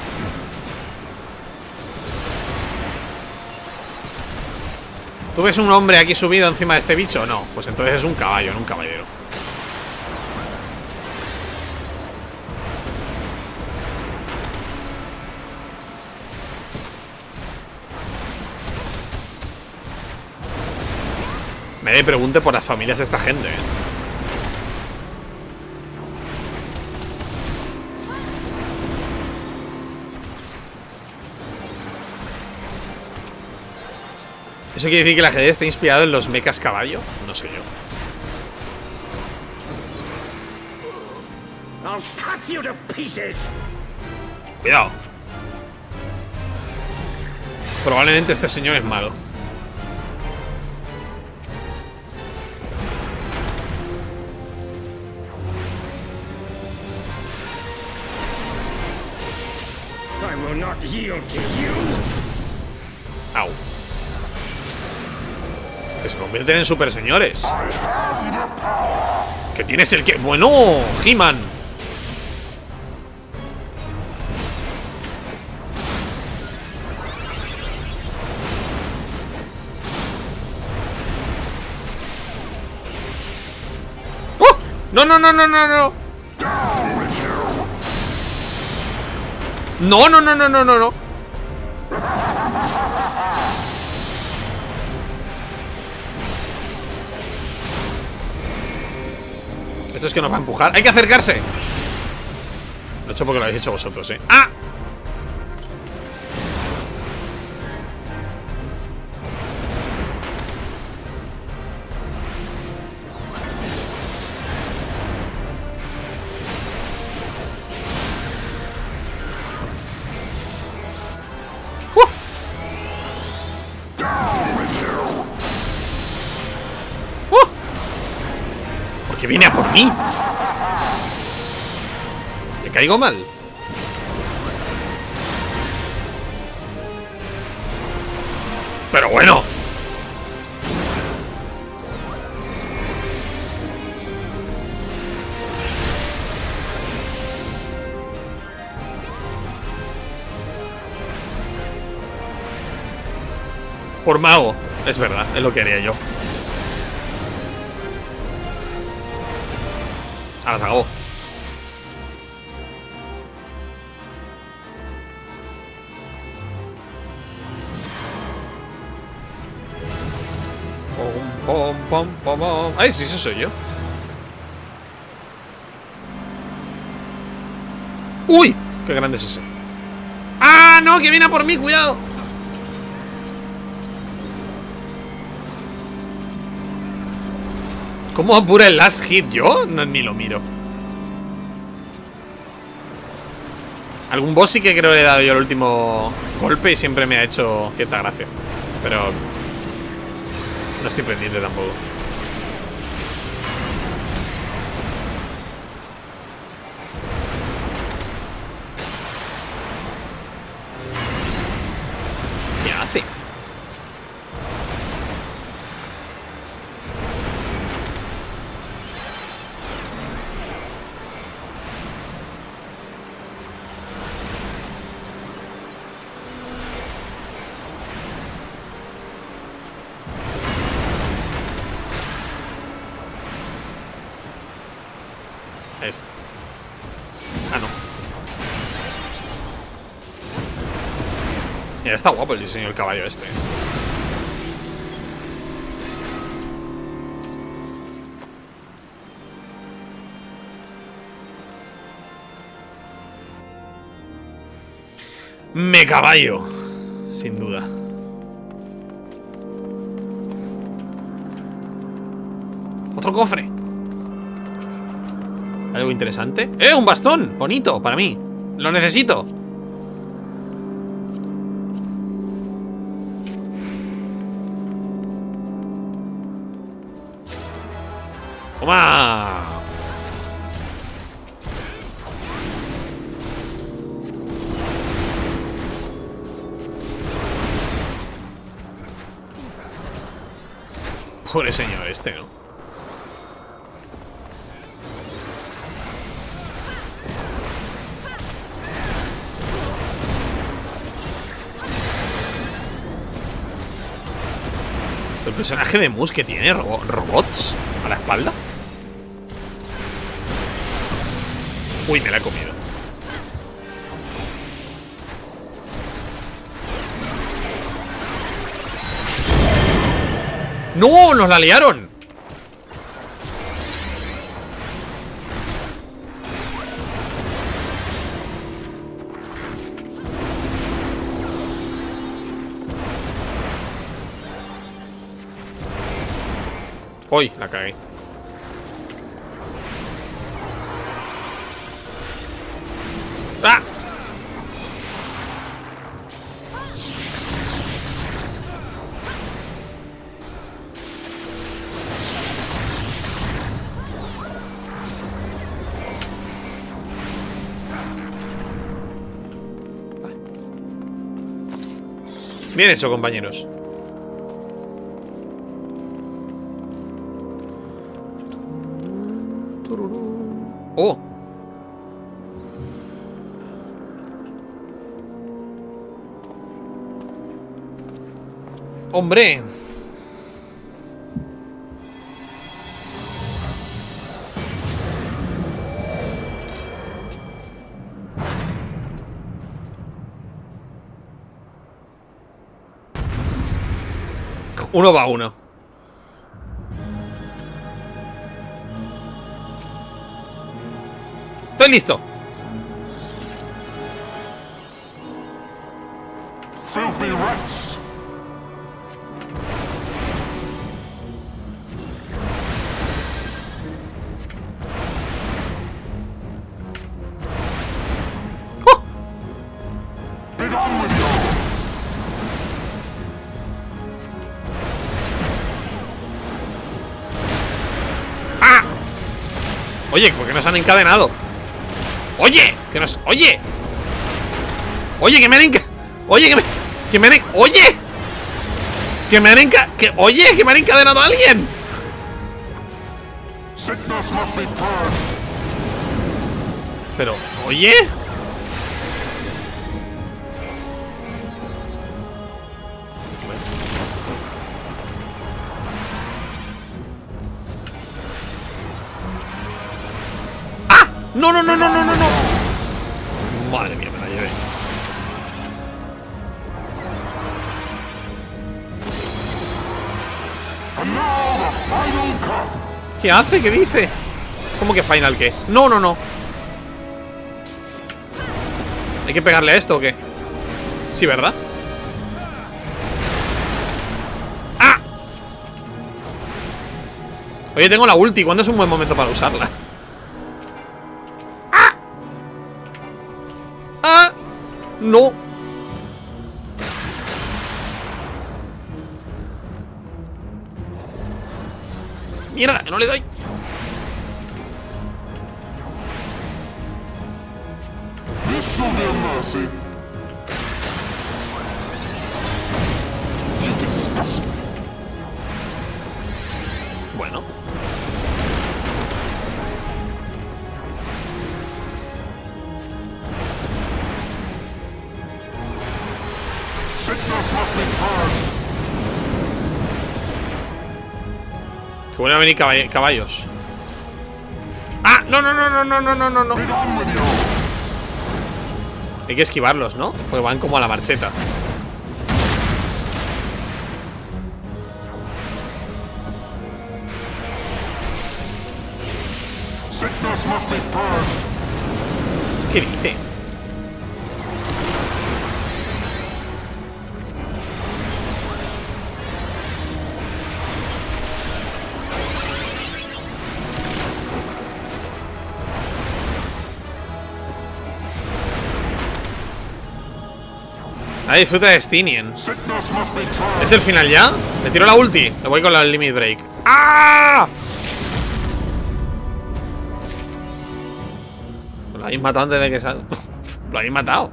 ¿Tú ves un hombre aquí subido encima de este bicho? No, pues entonces es un caballo, no un caballero. Nadie pregunte por las familias de esta gente, ¿eh? ¿Eso quiere decir que el ajedrez está inspirado en los mechas caballo? No sé yo. Cuidado. Probablemente este señor es malo. Au. Que se convierten en super señores. Que tienes el que... Bueno, He-Man. ¡Oh! No, no, no, no, no, no. No, no, no, no, no, no, no. Esto es que nos va a empujar. ¡Hay que acercarse! Lo he hecho porque lo habéis hecho vosotros, ¿eh? ¡Ah! Que viene a por mí. ¿Le caigo mal? Pero bueno. Por mago. Es verdad, es lo que haría yo. Ahora se acabó. Pom, pom, pom, pom. Ay, sí, eso soy yo. ¡Uy! ¡Qué grande es ese! ¡Ah, no! ¡Que viene a por mí! ¡Cuidado! ¿Cómo apura el last hit? ¿Yo? No, ni lo miro. Algún boss sí que creo que he dado yo el último golpe y siempre me ha hecho cierta gracia. Pero no estoy pendiente tampoco. ¿Qué hace? Este. Ah, no. Mira, está guapo el diseño del caballo este. Me caballo. Sin duda. Otro cofre. ¿Algo interesante? ¡Eh! ¡Un bastón! Bonito, para mí. Lo necesito. ¡Toma! Pobre señor este, ¿no? El personaje de Mus que tiene robo robots a la espalda. Uy, me la he comido. ¡No! ¡Nos la liaron! Uy, la cagué. ¡Ah! Bien hecho, compañeros. ¡Oh! ¡Hombre! Uno va a uno. Estoy listo. Filthy rats. ¡Oh! Be done with you. ¡Ah! Oye, ¿por qué nos han encadenado? Oye, que nos... Oye. Oye, que me han enca... Oye, que me... Que me han... Oye. Que me han enca... Que... Oye, que me han encadenado a alguien. Sickness must be purged. Pero, oye. No, no, no, no, no, no, no. Madre mía, me la llevé. ¿Qué hace? ¿Qué dice? ¿Cómo que final qué? No, no, no. ¿Hay que pegarle a esto o qué? Sí, ¿verdad? ¡Ah! Oye, tengo la ulti. ¿Cuándo es un buen momento para usarla? ¡Ah! ¡Ah! No. ¡Mierda! ¡No le doy! Bueno. Que van a venir caball caballos. ¡Ah! No, no, no, no, no, no, no, no, no. Hay que esquivarlos, ¿no? Porque van como a la marcheta. ¿Qué dice? Ah, disfruta de Stinian. ¿Es el final ya? Le tiro la ulti. Le voy con la Limit Break. ¡Ah! Lo habéis matado antes de que salga. Lo habéis matado.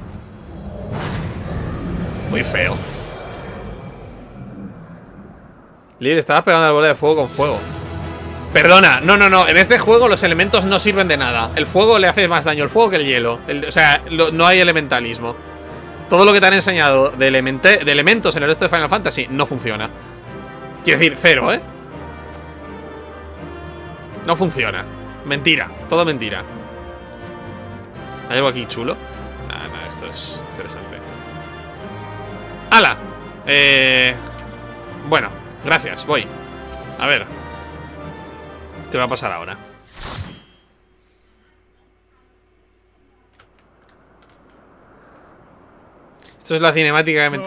Muy feo. Lil, estabas pegando al bola de fuego con fuego. Perdona, no, no, no. En este juego los elementos no sirven de nada. El fuego le hace más daño al fuego que el hielo. El, o sea, lo, no hay elementalismo. Todo lo que te han enseñado de, elemente, de elementos en el resto de Final Fantasy no funciona. Quiero decir, cero, ¿eh? No funciona. Mentira, todo mentira. ¿Hay algo aquí chulo? Ah, no, esto es interesante. ¡Hala! Eh... Bueno, gracias, voy. A ver. ¿Qué va a pasar ahora? Esto es la cinemática que me...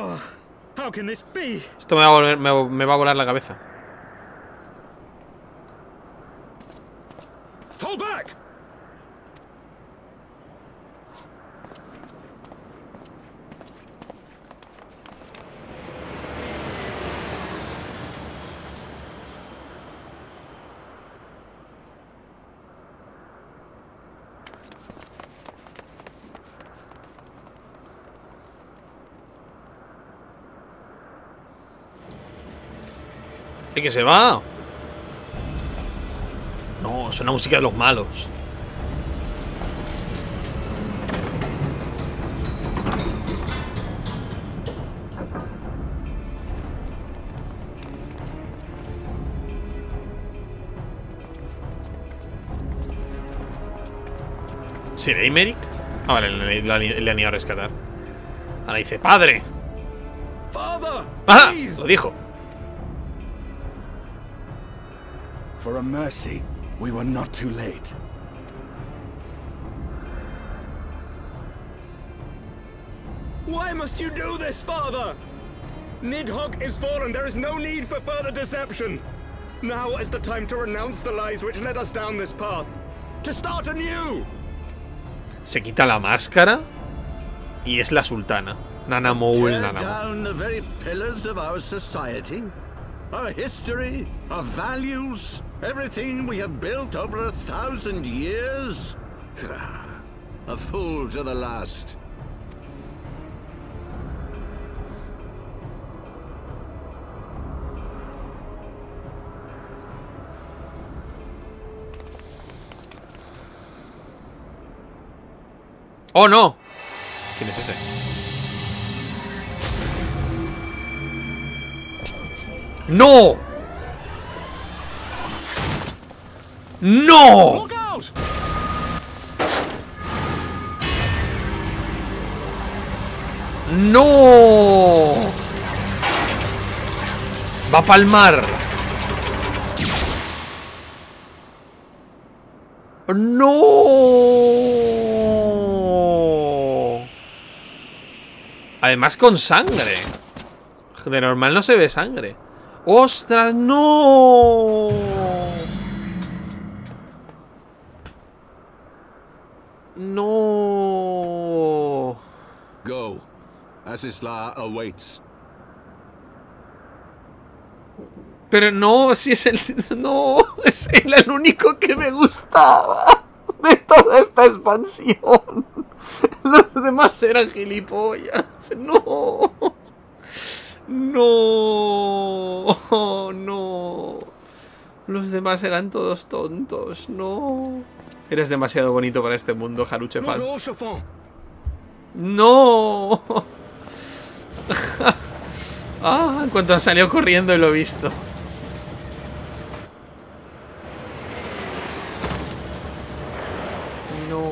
Esto me va a, volver, me, me va a volar la cabeza. Que se va. No, es una música de los malos. ¿Será Imeric? Ah, vale, le, le, le han ido a rescatar. Ahora dice, padre. ¡Ah! Lo dijo. For a mercy, we were not too late. Why must you do this, father? Nidhogg is fallen. There is no need for further deception. Now is the time to renounce the lies which led us down this path. To start anew. Se quita la máscara y es la sultana. Nana Moul, Nana. Down the very pillars of our society, our history, our values, everything we have built over a thousand years. A fool to the last. ¡Oh, no! ¿Quién es ese? ¡No! ¡No! ¡No! Va a palmar. ¡No! Además con sangre. De normal no se ve sangre. ¡Ostras, no! No. Go. Azizla awaits. Pero no, si es el... No, es el, el único que me gustaba de toda esta expansión. Los demás eran gilipollas. No. No. No. Los demás eran todos tontos. No. Eres demasiado bonito para este mundo, Haruchefant. No. Ah, en cuanto salió corriendo y lo he visto. No.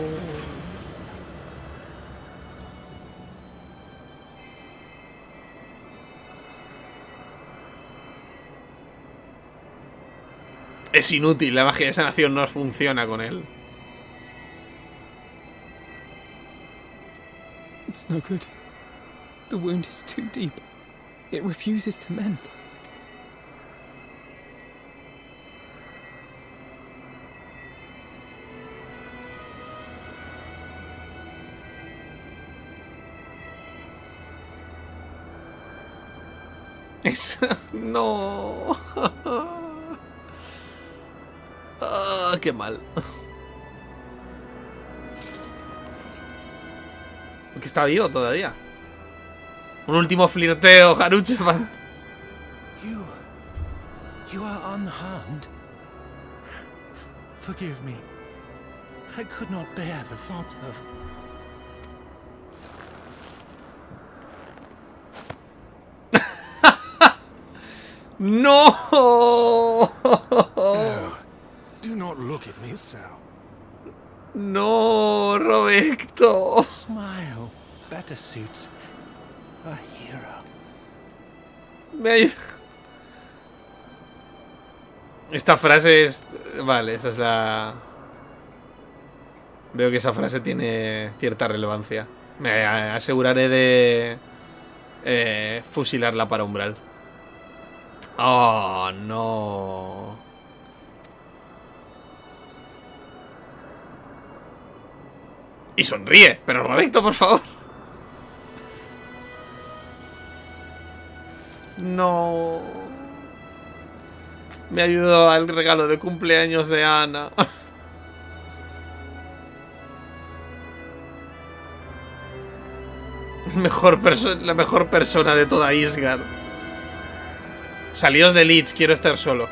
Es inútil, la magia de sanación no funciona con él. It's no good. The wound is too deep. It refuses to mend. Es... No. Ah, qué mal. Que está vivo todavía. Un último flirteo, Haruchefant. You... You are unharmed. Forgive me. I could not bear the thought of... No. No. Do not look at me so. No, Robecto. Smile. Better suits a hero. Me... Esta frase es... Vale, esa es la... Veo que esa frase tiene cierta relevancia. Me aseguraré de... Eh, fusilarla para umbral. Oh, no. Y sonríe, pero Robecto, por favor. No. Me ayudó al regalo de cumpleaños de Ana. Mejor la mejor persona de toda Isgard. Salíos de Lich, quiero estar solo.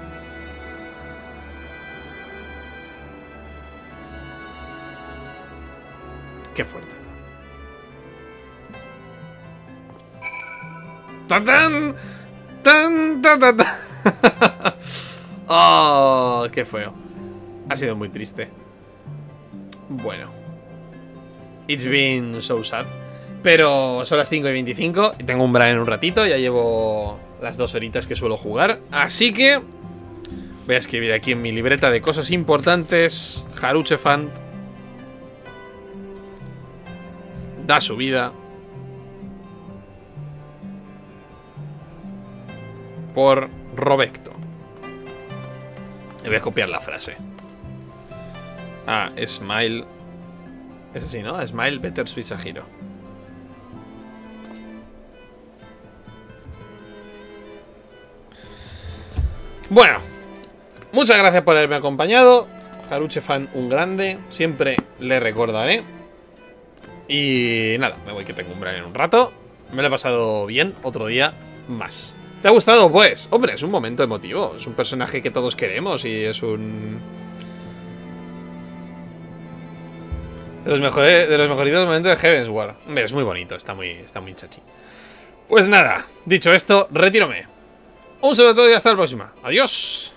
Qué fuerte. ¡Tan, tan! ¡Tan, tan, tan, tan! ¡Oh! ¡Qué feo! Ha sido muy triste. Bueno. It's been so sad. Pero son las cinco y veinticinco y tengo un Umbral en un ratito. Ya llevo las dos horitas que suelo jugar. Así que voy a escribir aquí en mi libreta de cosas importantes. Haruchefant da su vida por Robecto. Y voy a copiar la frase. Ah, Smile. Es así, ¿no? Smile better switch a hero. Bueno, muchas gracias por haberme acompañado. Haruchefant, un grande. Siempre le recordaré. Y nada, me voy que tengo Umbral en un rato. Me lo he pasado bien, otro día más. ¿Te ha gustado? Pues, hombre, es un momento emotivo. Es un personaje que todos queremos y es un... De los mejores, de los mejoritos momentos de Heavensward. Hombre, es muy bonito, está muy, está muy chachi. Pues nada, dicho esto, retírome. Un saludo a todos y hasta la próxima. Adiós.